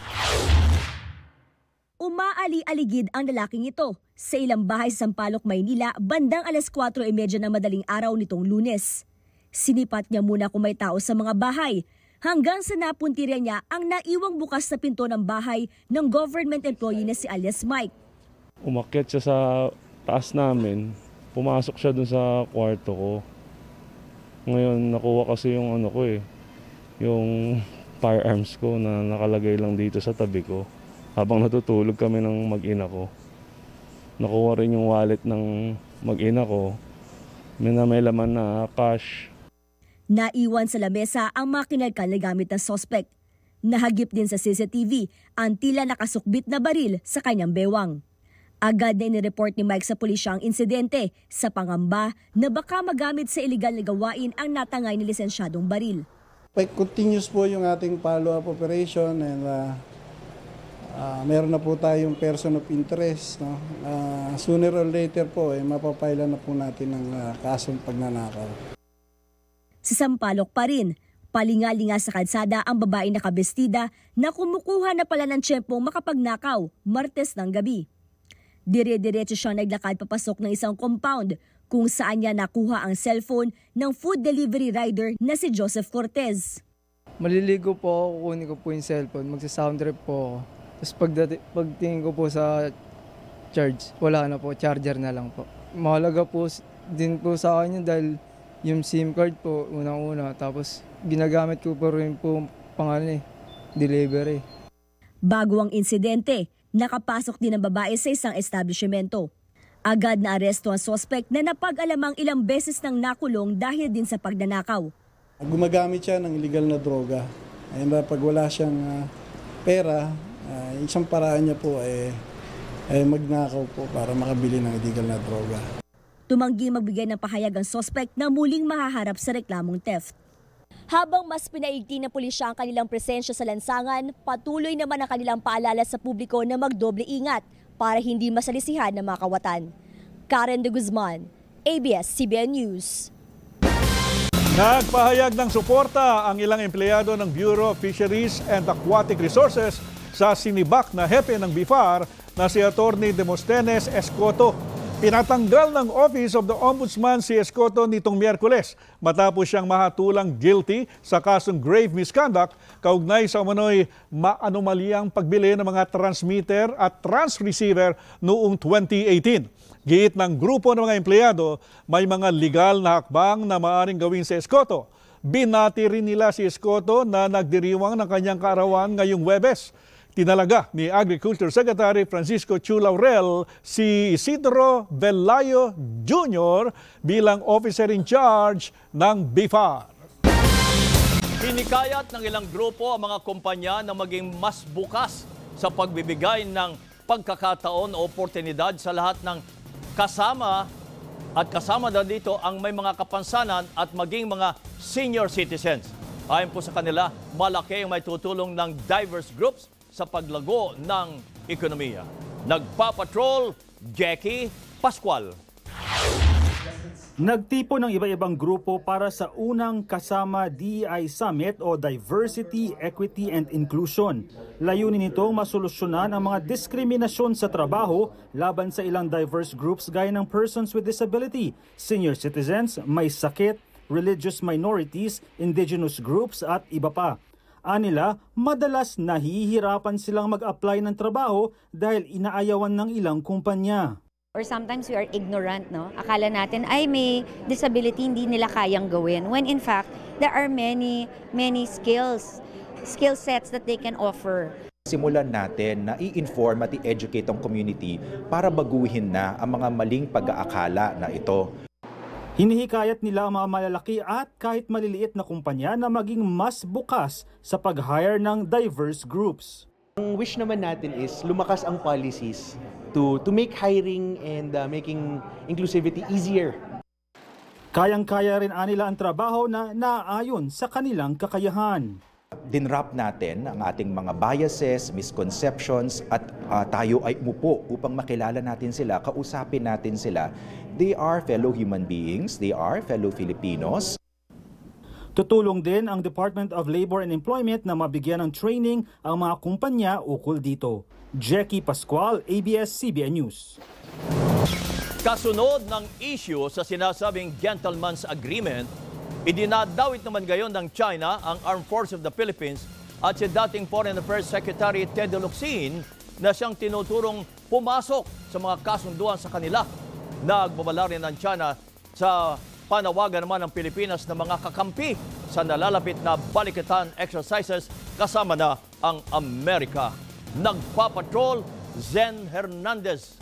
Umaali-aligid ang lalaking ito sa ilang bahay sa Sampaloc, Maynila bandang 4:30 ng madaling araw nitong Lunes. Sinipat niya muna kung may tao sa mga bahay hanggang sa napuntirya niya ang naiwang bukas na pinto ng bahay ng government employee na si alias Mike. Umakyat siya sa taas namin, pumasok siya dun sa kwarto ko. Ngayon nakuha kasi yung yung firearms ko na nakalagay lang dito sa tabi ko. Habang natutulog kami ng mag-ina ko, nakuha rin yung wallet ng mag-ina ko. May laman na cash. Naiwan sa lamesa ang makinalkal na gamit ng sospek. Nahagip din sa CCTV ang tila nakasukbit na baril sa kanyang bewang. Agad na inireport ni Mike sa pulisya ang insidente sa pangamba na baka magamit sa iligal na gawain ang natangay ni lisensyadong baril. Continuous po yung ating follow-up operation and meron na po tayong person of interest. No? Sooner or later po, mapapailan na po natin ang kasong pagnanakaw. Sa Sampaloc pa rin, palingalinga sa kalsada ang babae nakabestida na kumukuha na pala ng tiyempong makapagnakaw Martes ng gabi. Dire-diretso siya naglakad papasok ng isang compound kung saan niya nakuha ang cellphone ng food delivery rider na si Joseph Cortez. Maliligo po ako, kukunin ko po yung cellphone, magsa-sound trip po ako. Tapos pagtingin ko po sa charge, wala na po, charger na lang po. Mahalaga po din po sa akin yun dahil yung SIM card po, unang-una. Tapos ginagamit ko po rin po delivery. Bago ang insidente, Nakapasok din ang babae sa isang establishmento. Agad na aresto ang suspect na napag-alamang ilang beses nang nakulong dahil din sa pagnanakaw. Gumagamit siya ng illegal na droga. Ayun ba, pag wala siyang pera, isang paraan niya po ay magnakaw po para makabili ng illegal na droga. Tumanggi magbigay ng pahayag ang suspect na muling mahaharap sa reklamong theft. Habang mas pinaigting ng pulisya ang kanilang presensya sa lansangan, patuloy naman ang kanilang paalala sa publiko na magdoble ingat para hindi masalisihan ng mga kawatan. Karen de Guzman, ABS-CBN News. Nagpahayag ng suporta ang ilang empleyado ng Bureau of Fisheries and Aquatic Resources sa sinibak na hepe ng BIFAR na si Atty. Demosthenes Escoto. Pinatanggal ng Office of the Ombudsman si Escoto nitong Miyerkules matapos siyang mahatulang guilty sa kasong grave misconduct kaugnay sa umano'y maanomaliang pagbili ng mga transmitter at transreceiver noong 2018. Giit ng grupo ng mga empleyado, may mga legal na hakbang na maaaring gawin sa Escoto. Binati rin nila si Escoto na nagdiriwang ng kanyang kaarawan ngayong Huwebes. Tinalaga ni Agriculture Secretary Francisco Chu Laurel si Isidro Velayo Jr. bilang officer in charge ng BIFAR. Hinikayat ng ilang grupo ang mga kumpanya na maging mas bukas sa pagbibigay ng pagkakataon o oportunidad sa lahat ng kasama na dito ang may mga kapansanan at maging mga senior citizens. Ayon po sa kanila, malaki ang may tutulong ng diverse groups sa paglago ng ekonomiya. Nagpapatrol, Jackie Pascual. Nagtipo ng iba-ibang grupo para sa unang kasama DEI Summit o Diversity, Equity and Inclusion. Layunin nito masolusyonan ang mga diskriminasyon sa trabaho laban sa ilang diverse groups gaya ng persons with disability, senior citizens, may sakit, religious minorities, indigenous groups at iba pa. Anila, madalas nahihirapan silang mag-apply ng trabaho dahil inaayawan ng ilang kumpanya. Or sometimes we are ignorant, no? Akala natin ay may disability, hindi nila kayang gawin. When in fact, there are many skill sets that they can offer. Simulan natin na i-inform at i-educate ang community para baguhin na ang mga maling pag-aakala na ito. Hinihikayat nila ang mga malalaki at kahit maliliit na kumpanya na maging mas bukas sa pag-hire ng diverse groups. Ang wish naman natin is lumakas ang policies to make hiring and making inclusivity easier. Kayang-kaya rin anila ang trabaho na naaayon sa kanilang kakayahan. Dinrap natin ang ating mga biases, misconceptions at tayo ay umupo upang makilala natin sila, kausapin natin sila. They are fellow human beings, they are fellow Filipinos. Tutulong din ang Department of Labor and Employment na mabigyan ng training ang mga kumpanya ukol dito. Jackie Pascual, ABS-CBN News. Kasunod ng issue sa sinasabing Gentleman's Agreement, idinadawit naman gayon ng China ang Armed Forces of the Philippines at si dating Foreign Affairs Secretary Ted Locsin na siyang tinuturong pumasok sa mga kasunduan sa kanila. Nagbabala rin ng China sa panawagan naman ng Pilipinas na mga kakampi sa nalalapit na balikatan exercises kasama na ang Amerika. Nagpapatrol, Zen Hernandez.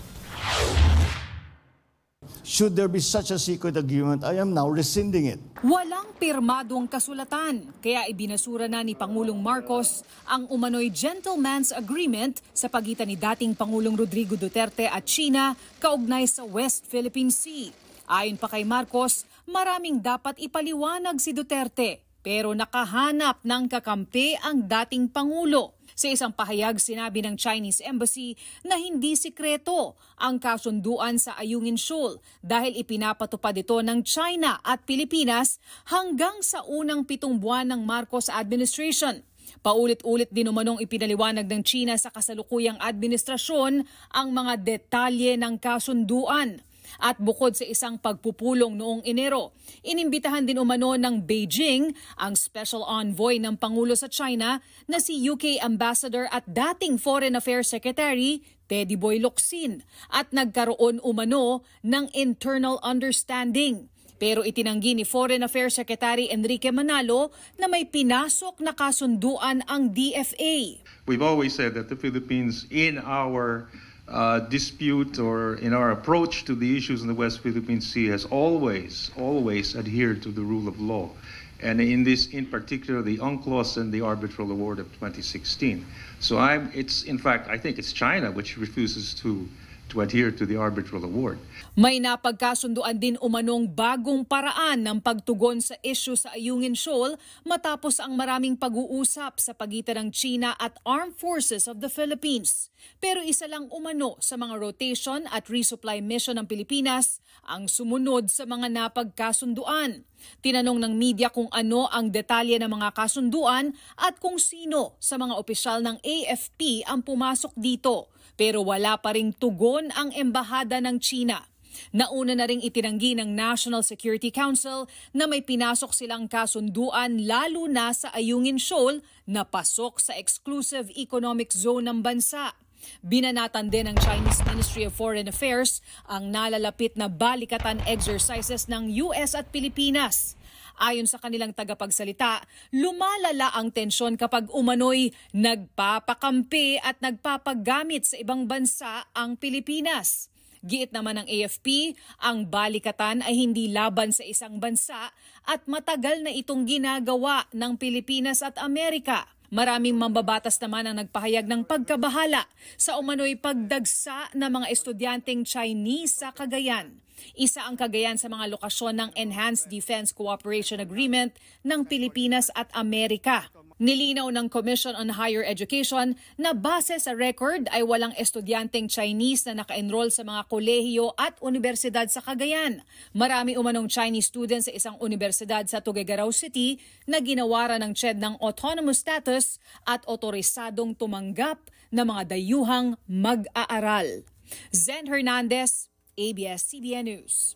Should there be such a secret agreement, I am now rescinding it. Walang pirmadong kasulatan, kaya ibinasura na ni Pangulong Marcos ang umano'y gentleman's agreement sa pagitan ni dating Pangulong Rodrigo Duterte at China kaugnay sa West Philippine Sea. Ayon pa kay Marcos, maraming dapat ipaliwanag si Duterte, pero nakahanap ng kakampi ang dating Pangulo. Sa isang pahayag, sinabi ng Chinese Embassy na hindi sikreto ang kasunduan sa Ayungin Shoal dahil ipinapatupad ito ng China at Pilipinas hanggang sa unang 7 buwan ng Marcos administration. Paulit-ulit din umanong ipinaliwanag ng China sa kasalukuyang administrasyon ang mga detalye ng kasunduan. At bukod sa isang pagpupulong noong Enero, inimbitahan din umano ng Beijing ang special envoy ng Pangulo sa China na si UK Ambassador at dating Foreign Affairs Secretary Teddy Boy Locsin at nagkaroon umano ng internal understanding. Pero itinanggi ni Foreign Affairs Secretary Enrique Manalo na may pinasok na kasunduan ang DFA. We've always said that the Philippines, in our dispute or in our approach to the issues in the West Philippine Sea, has always adhered to the rule of law. And in this, in particular, the UNCLOS and the arbitral award of 2016. So in fact, I think it's China which refuses to adhere to the arbitral award. May napagkasunduan din umanong bagong paraan ng pagtugon sa issue sa Ayungin Shoal matapos ang maraming pag-uusap sa pagitan ng China at Armed Forces of the Philippines. Pero isa lang umano sa mga rotation at resupply mission ng Pilipinas ang sumunod sa mga napagkasunduan. Tinanong ng media kung ano ang detalye ng mga kasunduan at kung sino sa mga opisyal ng AFP ang pumasok dito. Pero wala pa ring tugon ang embahada ng China. Nauna na ring itinanggi ng National Security Council na may pinasok silang kasunduan lalo na sa Ayungin Shoal na pasok sa exclusive economic zone ng bansa. Binanatan din ng Chinese Ministry of Foreign Affairs ang nalalapit na balikatan exercises ng US at Pilipinas. Ayon sa kanilang tagapagsalita, lumalala ang tensyon kapag umano'y nagpapakampi at nagpapagamit sa ibang bansa ang Pilipinas. Giit naman ng AFP, ang balikatan ay hindi laban sa isang bansa at matagal na itong ginagawa ng Pilipinas at Amerika. Maraming mambabatas naman ang nagpahayag ng pagkabahala sa umano'y pagdagsa ng mga estudyanteng Chinese sa Cagayan. Isa ang Cagayan sa mga lokasyon ng Enhanced Defense Cooperation Agreement ng Pilipinas at Amerika. Nilinaw ng Commission on Higher Education na base sa record ay walang estudyanteng Chinese na naka-enroll sa mga kolehiyo at universidad sa Cagayan. Marami umanong Chinese students sa isang universidad sa Tuguegarao City na ginawaran ng CHED ng autonomous status at otorisadong tumanggap ng mga dayuhang mag-aaral. Zen Hernandez, ABS-CBN News.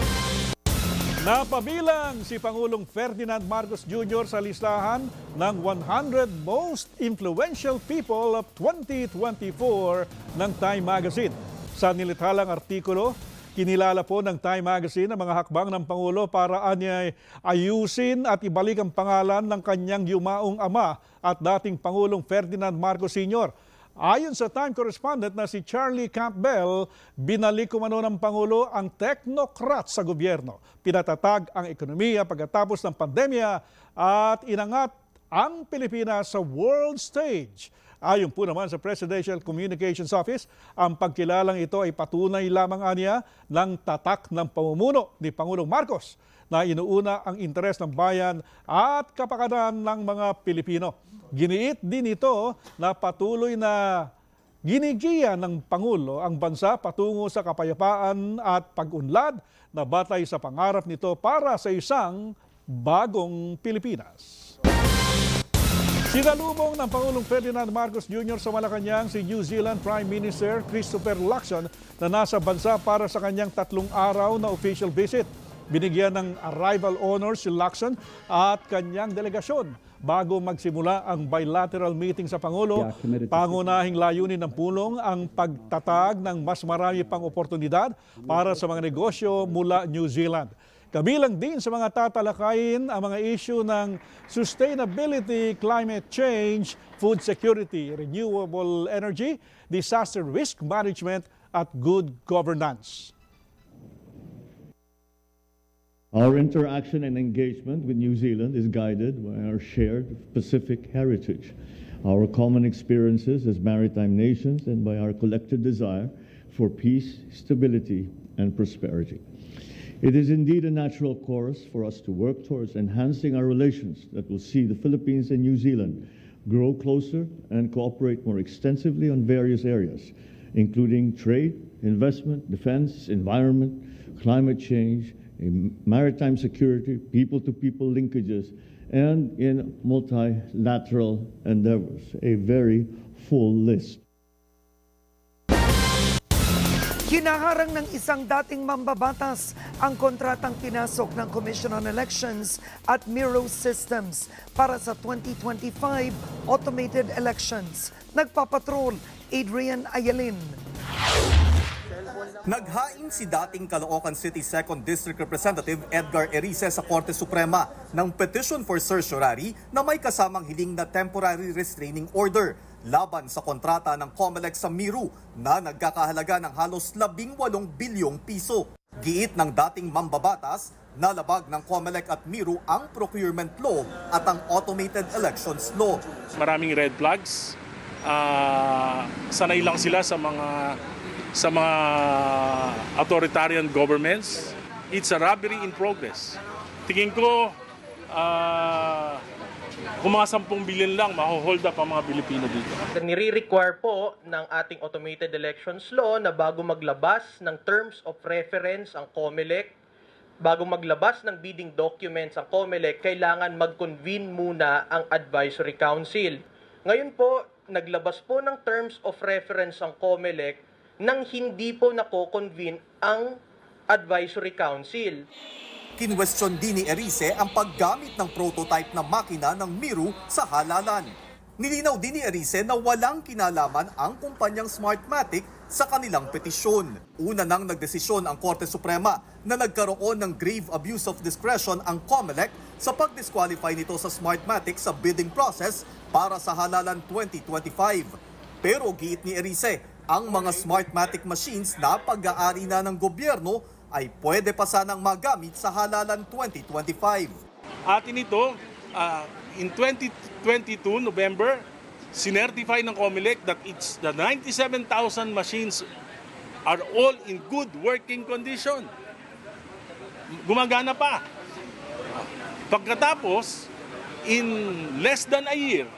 Napabilang si Pangulong Ferdinand Marcos Jr. sa listahan ng 100 Most Influential People of 2024 ng Time Magazine. Sa nilithalang artikulo, kinilala po ng Time Magazine ang mga hakbang ng Pangulo para ayusin at ibalik ang pangalan ng kanyang yumaong ama at dating Pangulong Ferdinand Marcos Sr. Ayon sa Time correspondent na si Charlie Campbell, binalik umano ng Pangulo ang technocrat sa gobyerno. Pinatatag ang ekonomiya pagkatapos ng pandemya at inangat ang Pilipinas sa world stage. Ayon po naman sa Presidential Communications Office, ang pagkilalang ito ay patunay lamang aniya ng tatak ng pamumuno ni Pangulong Marcos na inuuna ang interes ng bayan at kapakanan ng mga Pilipino. Giniit din ito na patuloy na ginigiya ng Pangulo ang bansa patungo sa kapayapaan at pag-unlad na batay sa pangarap nito para sa isang bagong Pilipinas. Sinalubong ng Pangulong Ferdinand Marcos Jr. sa Malacanang si New Zealand Prime Minister Christopher Luxon na nasa bansa para sa kanyang 3 araw na official visit. Binigyan ng arrival honors si Luxon at kanyang delegasyon. Bago magsimula ang bilateral meeting sa Pangulo, pangunahing layunin ng pulong ang pagtatag ng mas marami pang oportunidad para sa mga negosyo mula New Zealand. Kabilang din sa mga tatalakayin ang mga issue ng sustainability, climate change, food security, renewable energy, disaster risk management at good governance. Our interaction and engagement with New Zealand is guided by our shared Pacific heritage, our common experiences as maritime nations, and by our collective desire for peace, stability, and prosperity. It is indeed a natural course for us to work towards enhancing our relations that will see the Philippines and New Zealand grow closer and cooperate more extensively on various areas, including trade, investment, defense, environment, climate change, maritime security, people-to-people linkages, and in multilateral endeavors. A very full list. Hinaharang ng isang dating mambabatas ang kontratang pinasok ng Commission on Elections at Miro Systems para sa 2025 automated elections. Nagpapatrol, Adrian Ayalin. Naghain si dating Caloocan City 2nd District Representative Edgar Erice sa Korte Suprema ng petition for certiorari na may kasamang hiling na temporary restraining order laban sa kontrata ng COMELEC sa Miru na nagkakahalaga ng halos 18 bilyong piso. Giit ng dating mambabatas, nalabag ng COMELEC at Miru ang procurement law at ang automated elections law. Maraming red flags. Sanay lang sila sa mga authoritarian governments. It's a robbery in progress. Tingin ko, kung mga 10 billion lang, maho-hold up ang mga Pilipino dito. Nire-require po ng ating automated elections law na bago maglabas ng terms of reference ang COMELEC, bago maglabas ng bidding documents ang COMELEC, kailangan mag-convene muna ang Advisory Council. Ngayon po, naglabas po ng terms of reference ang COMELEC nang hindi po nako-convene ang Advisory Council. Kinwestiyon din ni Erice ang paggamit ng prototype na makina ng Miru sa halalan. Nilinaw din ni Erice na walang kinalaman ang kumpanyang Smartmatic sa kanilang petisyon. Una nang nagdesisyon ang Korte Suprema na nagkaroon ng grave abuse of discretion ang COMELEC sa pag-disqualify nito sa Smartmatic sa bidding process para sa halalan 2025. Pero giit ni Erice, ang mga Smartmatic machines na pag-aari na ng gobyerno ay pwede pa sanang magamit sa halalan 2025. Atin ito, in 2022, November, sinertify ng COMELEC that the 97,000 machines are all in good working condition. Gumagana pa. Pagkatapos, in less than a year,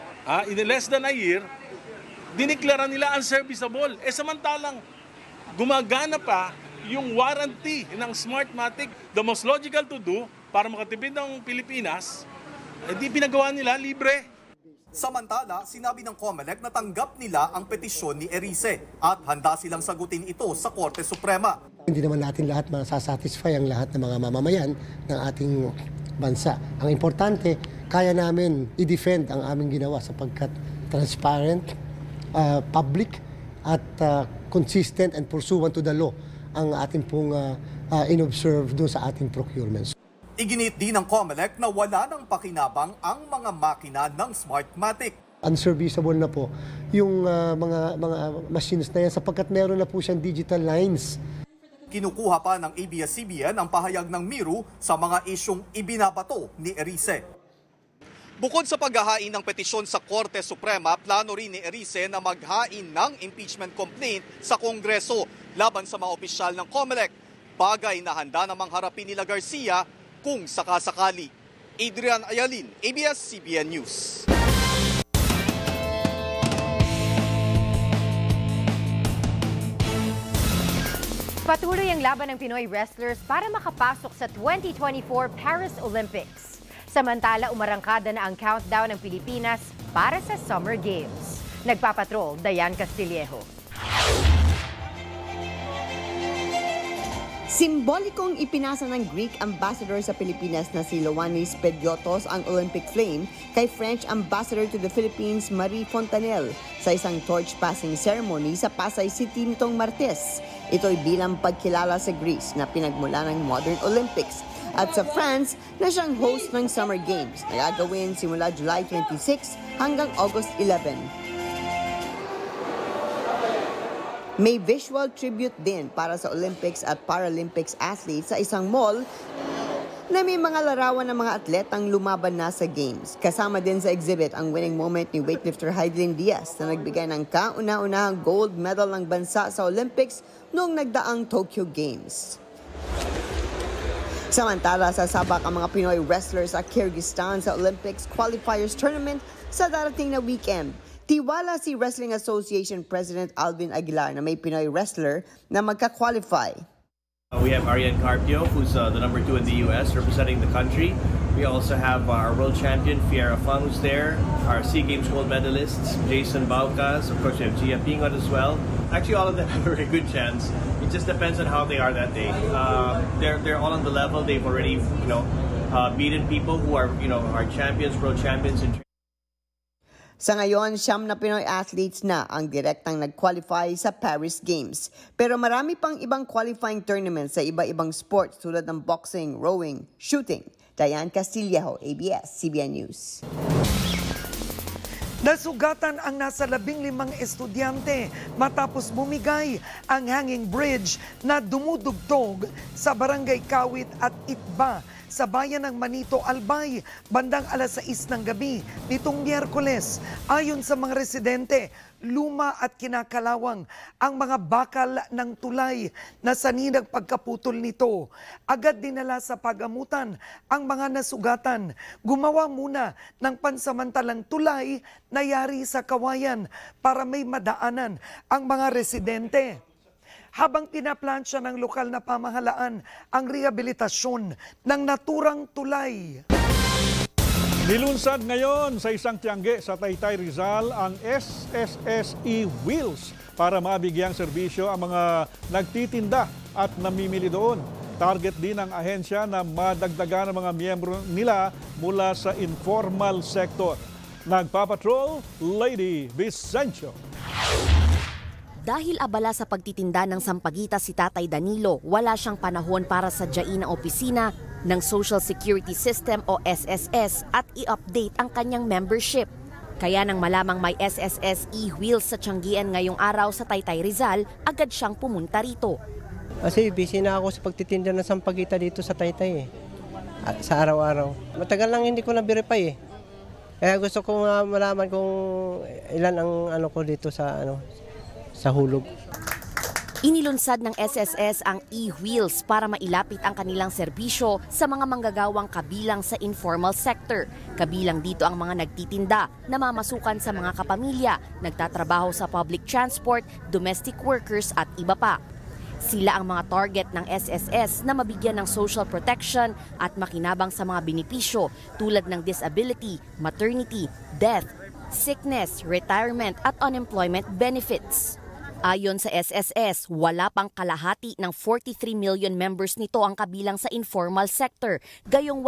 diniklara nila unserviceable. Samantalang, gumagana pa yung warranty ng Smartmatic. The most logical to do para makatipid ng Pilipinas, di pinagawa nila libre. Samantala, sinabi ng COMELEC na tanggap nila ang petisyon ni Erice at handa silang sagutin ito sa Korte Suprema. Hindi naman natin lahat masasatisfy ang lahat ng mga mamamayan ng ating bansa. Ang importante, kaya namin i-defend ang aming ginawa sapagkat transparent, public at consistent and pursuant to the law ang ating pong inobserve doon sa ating procurements. Iginit din ng COMELEC na wala nang pakinabang ang mga makina ng Smartmatic. Unserviceable na po yung mga machines na yan sapagkat meron na po siyang digital lines. Kinukuha pa ng ABS-CBN ang pahayag ng Miru sa mga isyong ibinabato ni Erice. Bukod sa paghahain ng petisyon sa Korte Suprema, plano rin ni Erice na maghain ng impeachment complaint sa Kongreso laban sa mga opisyal ng COMELEC, bagay na handa namang harapin nila Garcia kung sakasakali. Adrian Ayalin, ABS-CBN News. Patuloy ang laban ng Pinoy wrestlers para makapasok sa 2024 Paris Olympics. Samantala, umarangkada na ang countdown ng Pilipinas para sa Summer Games. Nagpapatrol, Dayan Castillejo. Simbolikong ipinasa ng Greek ambassador sa Pilipinas na si Ioannis Pediotos ang Olympic flame kay French ambassador to the Philippines Marie Fontanelle sa isang torch-passing ceremony sa Pasay City nitong Martes. Ito'y bilang pagkilala sa Greece na pinagmula ng Modern Olympics at sa France na siyang host ng Summer Games na gagawin simula July 26 hanggang August 11. May visual tribute din para sa Olympics at Paralympics athletes sa isang mall na may mga larawan ng mga atletang lumaban na sa Games. Kasama din sa exhibit ang winning moment ni weightlifter Heidelin Diaz na nagbigay ng kauna-unahang gold medal ng bansa sa Olympics noong nagdaang Tokyo Games. Samantala, sasabak ang mga Pinoy wrestlers sa Kyrgyzstan sa Olympics Qualifiers Tournament sa darating na weekend. Tiwala si Wrestling Association President Alvin Aguilar na may Pinoy wrestler na magka-qualify. We have Ariane Carpio, who's the number 2 in the U.S. representing the country. We also have our world champion, Fiera Fang, who's there. Our SEA Games gold medalists, Jason Balcas. Of course, we have Gia Pingot as well. Actually, all of them have a very good chance. It just depends on how they are that day. They're all on the level. They've already, beaten people who are, are champions, world champions in. Sa ngayon, 9 na Pinoy athletes na ang direktang nag-qualify sa Paris Games. Pero marami pang ibang qualifying tournaments sa iba-ibang sports tulad ng boxing, rowing, shooting. Diane Castillejo, ABS-CBN News. Nasugatan ang nasa 15 estudyante matapos bumigay ang hanging bridge na dumudugtog sa Barangay Kawit at Itba sa bayan ng Manito, Albay, bandang 6:00 ng gabi nitong Miyerkules. Ayon sa mga residente, luma at kinakalawang ang mga bakal ng tulay na saninang pagkaputol nito. Agad dinala sa pagamutan ang mga nasugatan. Gumawa muna ng pansamantalang tulay na yari sa kawayan para may madaanan ang mga residente. Habang pinaplansya ng lokal na pamahalaan ang rehabilitasyon ng naturang tulay. Nilunsad ngayon sa isang tiyangge sa Taytay, Rizal ang SSSE Wheels para mabigyang serbisyo ang mga nagtitinda at namimili doon. Target din ng ahensya na madagdagan ang mga miyembro nila mula sa informal sector. Nagpapatrol, Lady Vicencio. Dahil abala sa pagtitinda ng sampagita si Tatay Danilo, wala siyang panahon para sadyain ang opisina ng Social Security System o SSS at i-update ang kanyang membership. Kaya nang malamang may SSS e-wheels sa Tianggian ngayong araw sa Taytay, Rizal, agad siyang pumunta rito. Kasi busy na ako sa pagtitinda ng sampagita dito sa Taytay sa araw-araw. Matagal lang hindi ko na-verify eh. Kaya gusto ko malaman kung ilan ang ko dito sa hulog. Inilunsad ng SSS ang e-wheels para mailapit ang kanilang serbisyo sa mga manggagawang kabilang sa informal sector. Kabilang dito ang mga nagtitinda, namamasukan sa mga kapamilya, nagtatrabaho sa public transport, domestic workers at iba pa. Sila ang mga target ng SSS na mabigyan ng social protection at makinabang sa mga benepisyo tulad ng disability, maternity, death, sickness, retirement at unemployment benefits. Ayon sa SSS, wala pang kalahati ng 43 million members nito ang kabilang sa informal sector. Gayong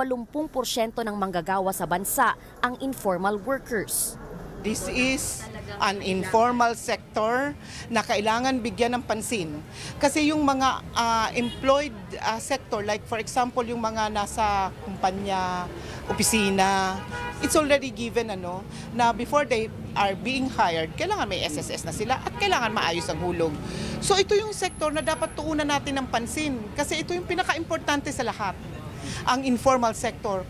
80% ng manggagawa sa bansa ang informal workers. This is an informal sector na kailangan bigyan ng pansin. Kasi yung mga employed sector, like for example yung mga nasa kumpanya, opisina, it's already given na before they are being hired, kailangan may SSS na sila at kailangan maayos ang hulog. So ito yung sector na dapat tuunan natin ng pansin kasi ito yung pinaka-importante sa lahat, ang informal sector.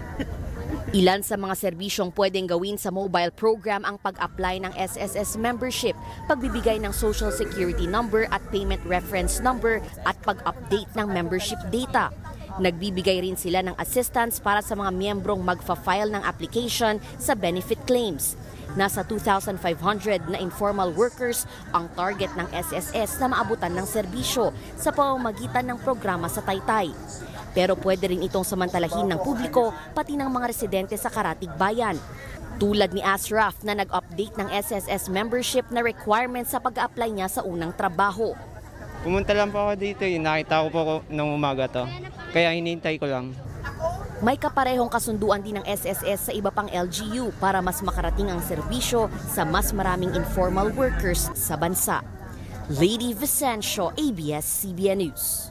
Ilan sa mga serbisyong pwedeng gawin sa mobile program ang pag-apply ng SSS membership, pagbibigay ng social security number at payment reference number at pag-update ng membership data. Nagbibigay rin sila ng assistance para sa mga miyembrong magfa-file ng application sa benefit claims. Nasa 2,500 na informal workers ang target ng SSS na maabutan ng serbisyo sa pamamagitan ng programa sa Taytay. Pero pwede rin itong samantalahin ng publiko pati ng mga residente sa Karatig Bayan. Tulad ni Asraf na nag-update ng SSS membership na requirements sa pag-apply niya sa unang trabaho. Pumunta lang po ako dito, nakita ko po nung umaga to. Kaya hinihintay ko lang. May kaparehong kasunduan din ng SSS sa iba pang LGU para mas makarating ang serbisyo sa mas maraming informal workers sa bansa. Lady Vicencio, ABS-CBN News.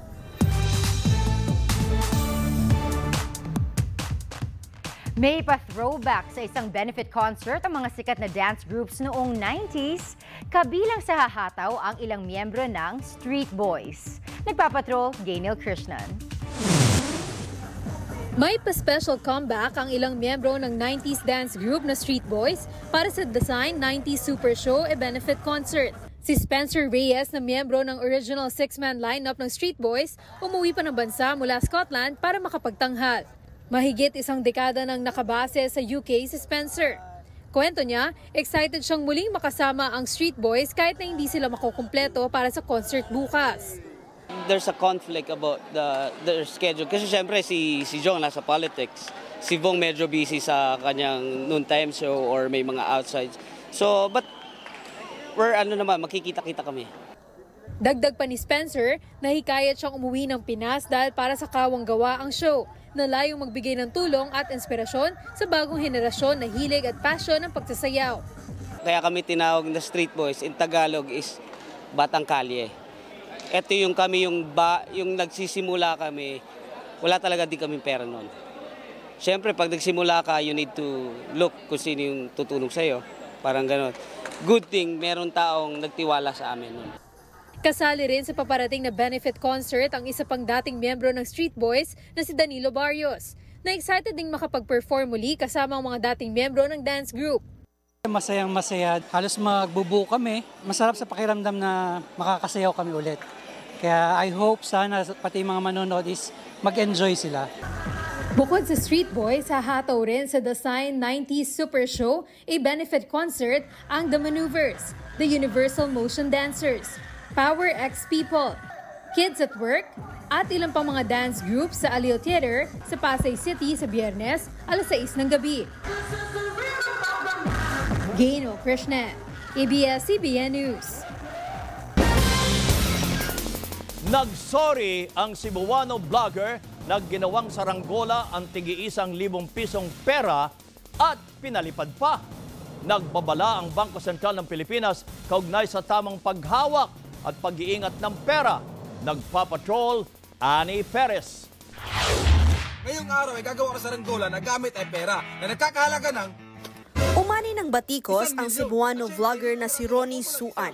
May pa-throwback sa isang benefit concert ang mga sikat na dance groups noong 90s. Kabilang sa hahataw ang ilang miyembro ng Street Boys. Nagpapatrol, Gaynil Krishnan. May pa-special comeback ang ilang miyembro ng 90s dance group na Street Boys para sa Design 90s Super Show e benefit concert. Si Spencer Reyes na miyembro ng original 6-man lineup ng Street Boys umuwi pa ng bansa mula Scotland para makapagtanghal. Mahigit isang dekada nang nakabase sa UK si Spencer. Kwento niya, excited siyang muling makasama ang Street Boys kahit na hindi sila makukumpleto para sa concert bukas. There's a conflict about their schedule kasi syempre si Jong nasa politics. Si Vong medyo busy sa kanyang noontime show or may mga outsides. So, but we're makikita-kita kami. Dagdag pa ni Spencer, nahikayat siyang umuwi ng Pinas dahil para sa kawang gawa ang show na layong magbigay ng tulong at inspirasyon sa bagong henerasyon na hilig at passion ng pagsasayaw. kaya kami tinawag na street boys, in Tagalog is batang kalye. Ito yung kami, yung nagsisimula kami, wala talaga din kami pera noon. Siyempre, pag nagsimula ka, you need to look kung sino yung tutulong sa'yo. Parang gano'n. Good thing, meron taong nagtiwala sa amin noon. Kasali rin sa paparating na benefit concert ang isa pang dating miyembro ng Street Boys na si Danilo Barrios, na excited ding makapag-perform muli kasama ang mga dating miyembro ng dance group. Masayang masaya. Halos magbubuo kami. Masarap sa pakiramdam na makakasayaw kami ulit. Kaya I hope sana pati mga manonood is mag-enjoy sila. Bukod sa Street Boys, hahataw rin sa The Sign 90s Super Show, a benefit concert ang The Maneuvers, The Universal Motion Dancers, Power X People, Kids at Work, at ilang pang mga dance groups sa Alil Theater sa Pasay City sa Biyernes, alas 6 ng gabi. Gaino Krishna, ABS-CBN News. Nagsorry ang Cebuano vlogger na ginawang saranggola ang tig-1,000 pisong pera at pinalipad pa. Nagbabala ang Bangko Sentral ng Pilipinas kaugnay sa tamang paghawak at pag-iingat ng pera. Nagpapatrol, Ani Perez. Ngayong araw ay gagawa ka saranggola na gamit ay pera na nagkakahalaga ng... Umani ng batikos ang Cebuano vlogger na si Ronnie Suan,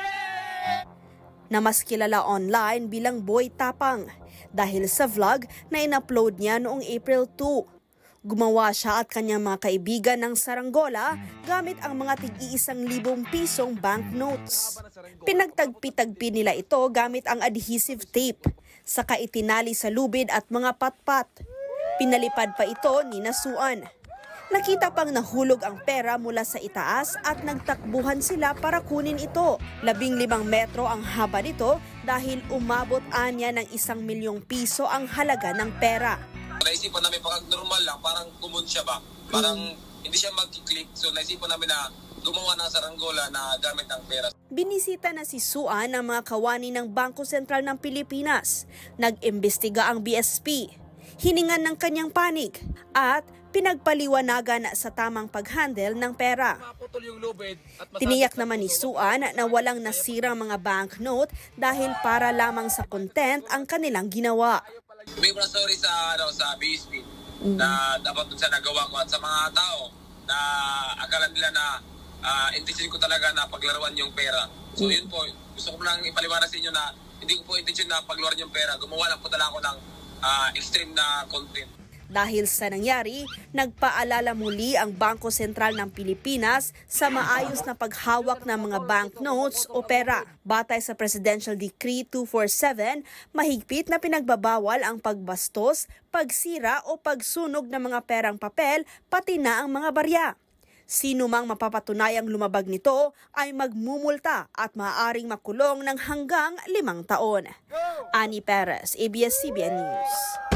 na mas kilala online bilang Boy Tapang dahil sa vlog na in-upload niya noong April 2. Gumawa siya at kanyang mga kaibigan ng saranggola gamit ang mga tig-1,000 pisong banknotes. Pinagtagpi-tagpi nila ito gamit ang adhesive tape, saka itinali sa lubid at mga patpat. Pinalipad pa ito ni Nasuan. Nakita pang nahulog ang pera mula sa itaas at nagtakbuhan sila para kunin ito. 15 metro ang haba nito dahil umabot anya ng 1 milyong piso ang halaga ng pera. Naisipan namin pag normal lang, parang kumon siya ba? Parang hindi siya mag-click. So naisipan namin na gumawa ng saranggola na gamit ang pera. Binisita na si Suan ang mga kawani ng Bangko Sentral ng Pilipinas. Nag-imbestiga ang BSP. Hiningan ng kanyang panig at pinagpaliwanagan sa tamang pag-handle ng pera. Tiniyak naman ni Suan na walang nasirang mga banknote dahil para lamang sa content ang kanilang ginawa. May sorry sa BSP na dapat sa nagawa ko at sa mga tao na akala nila na intention ko talaga na paglaruan yung pera. So yun po, gusto ko lang ipaliwanag sa inyo na hindi ko po intention na paglaruan yung pera. Gumawa lang po talaga ako ng extreme na content. Dahil sa nangyari, nagpaalala muli ang Bangko Sentral ng Pilipinas sa maayos na paghawak ng mga banknotes o pera. Batay sa Presidential Decree 247, mahigpit na pinagbabawal ang pagbastos, pagsira o pagsunog ng mga perang papel, pati na ang mga barya. Sino mang mapapatunayang lumabag nito ay magmumulta at maaaring makulong ng hanggang 5 taon. Ani Perez, ABS-CBN News.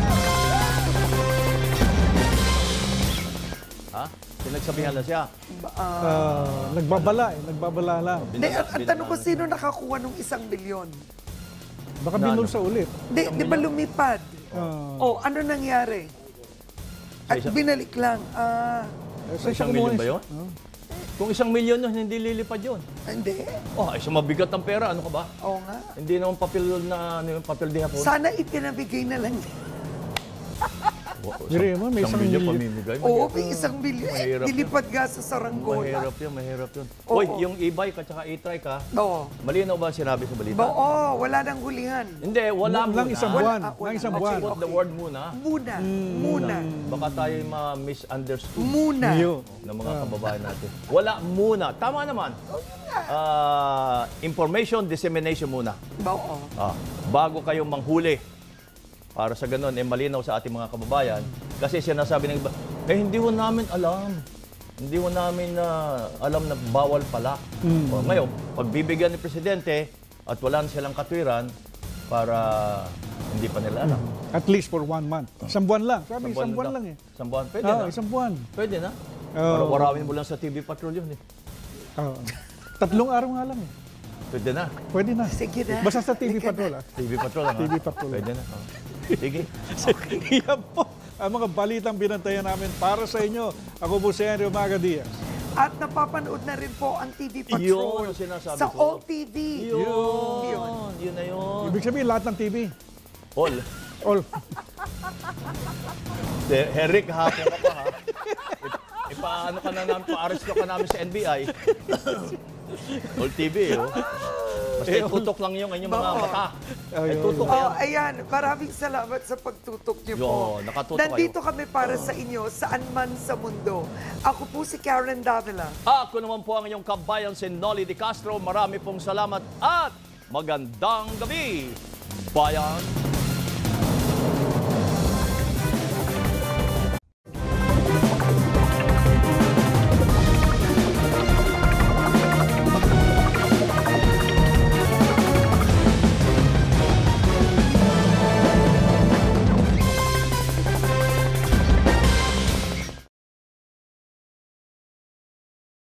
Ha? Pinagsabihan na siya. Nagbabala lang. Ang tanong ko, sino nakakuha ng 1 milyon? Baka binulsa ulit. Di ba lumipad? Ano nangyari? At binalik lang. Sa 1 milyon ba yun? Kung 1 milyon yun, hindi lilipad yun. Hindi. Isa mabigat ang pera. Ano ka ba? Oo nga. Hindi naman papel na papel di hapon. Sana ipinabigay na lang. May 1 milyon pamimigay. Oo, may 1 milyon. Dilipad nga sa saranggola. Mahirap yun. Hoy, yung e-bike at saka e-trike ha? Oo. Malinaw ba sinabi sa balita? Oo, wala nang hulingan. Hindi, wala muna. Lang isang buwan. Put the word muna. Muna. Baka tayo ma-misunderstood. Muna. Ng mga kababayan natin. Wala muna. Tama naman. Information dissemination muna. Oo. Bago kayong manghuli. Para sa ganun, malinaw sa ating mga kababayan. Kasi sinasabi ng iba, hindi mo namin alam. Hindi mo namin alam na bawal pala. Ngayon, pagbibigyan ni Presidente at wala silang katwiran para hindi pa nila alam. At least for 1 month. 1 buwan lang. Sabi, 1 buwan lang eh. 1 buwan? Pwede na. 1 buwan. Pwede na. Para warawin mo lang sa TV Patrol yun eh. 3 araw nga lang eh. Pwede na. Pwede na. Sige na. Basta sa TV Patrol. TV Patrol lang. TV Patrol. Pwede na. Sige. Yan po ang mga balitang binantayan namin para sa inyo. Ako po si Henry Umaga Diaz. At napapanood na rin po ang TV Patrol Yun ang sinasabi sa ko. All TV. Yun na yun. Ibig sabihin, lahat ng TV. All. Herrick, hapon ka pa ha. Ipaano ka na namin, pa-arresto ka namin sa NBI. All TV, oh. Basta itutok lang yung inyong mga mata. Tutok yan. Ayan, maraming salamat sa pagtutok niyo po. Nakatutok Nandito kayo. kami para sa inyo, saan man sa mundo. Ako po si Karen Davila. Ako naman po ang inyong kabayan si Nolly De Castro. Marami pong salamat at magandang gabi, bayan.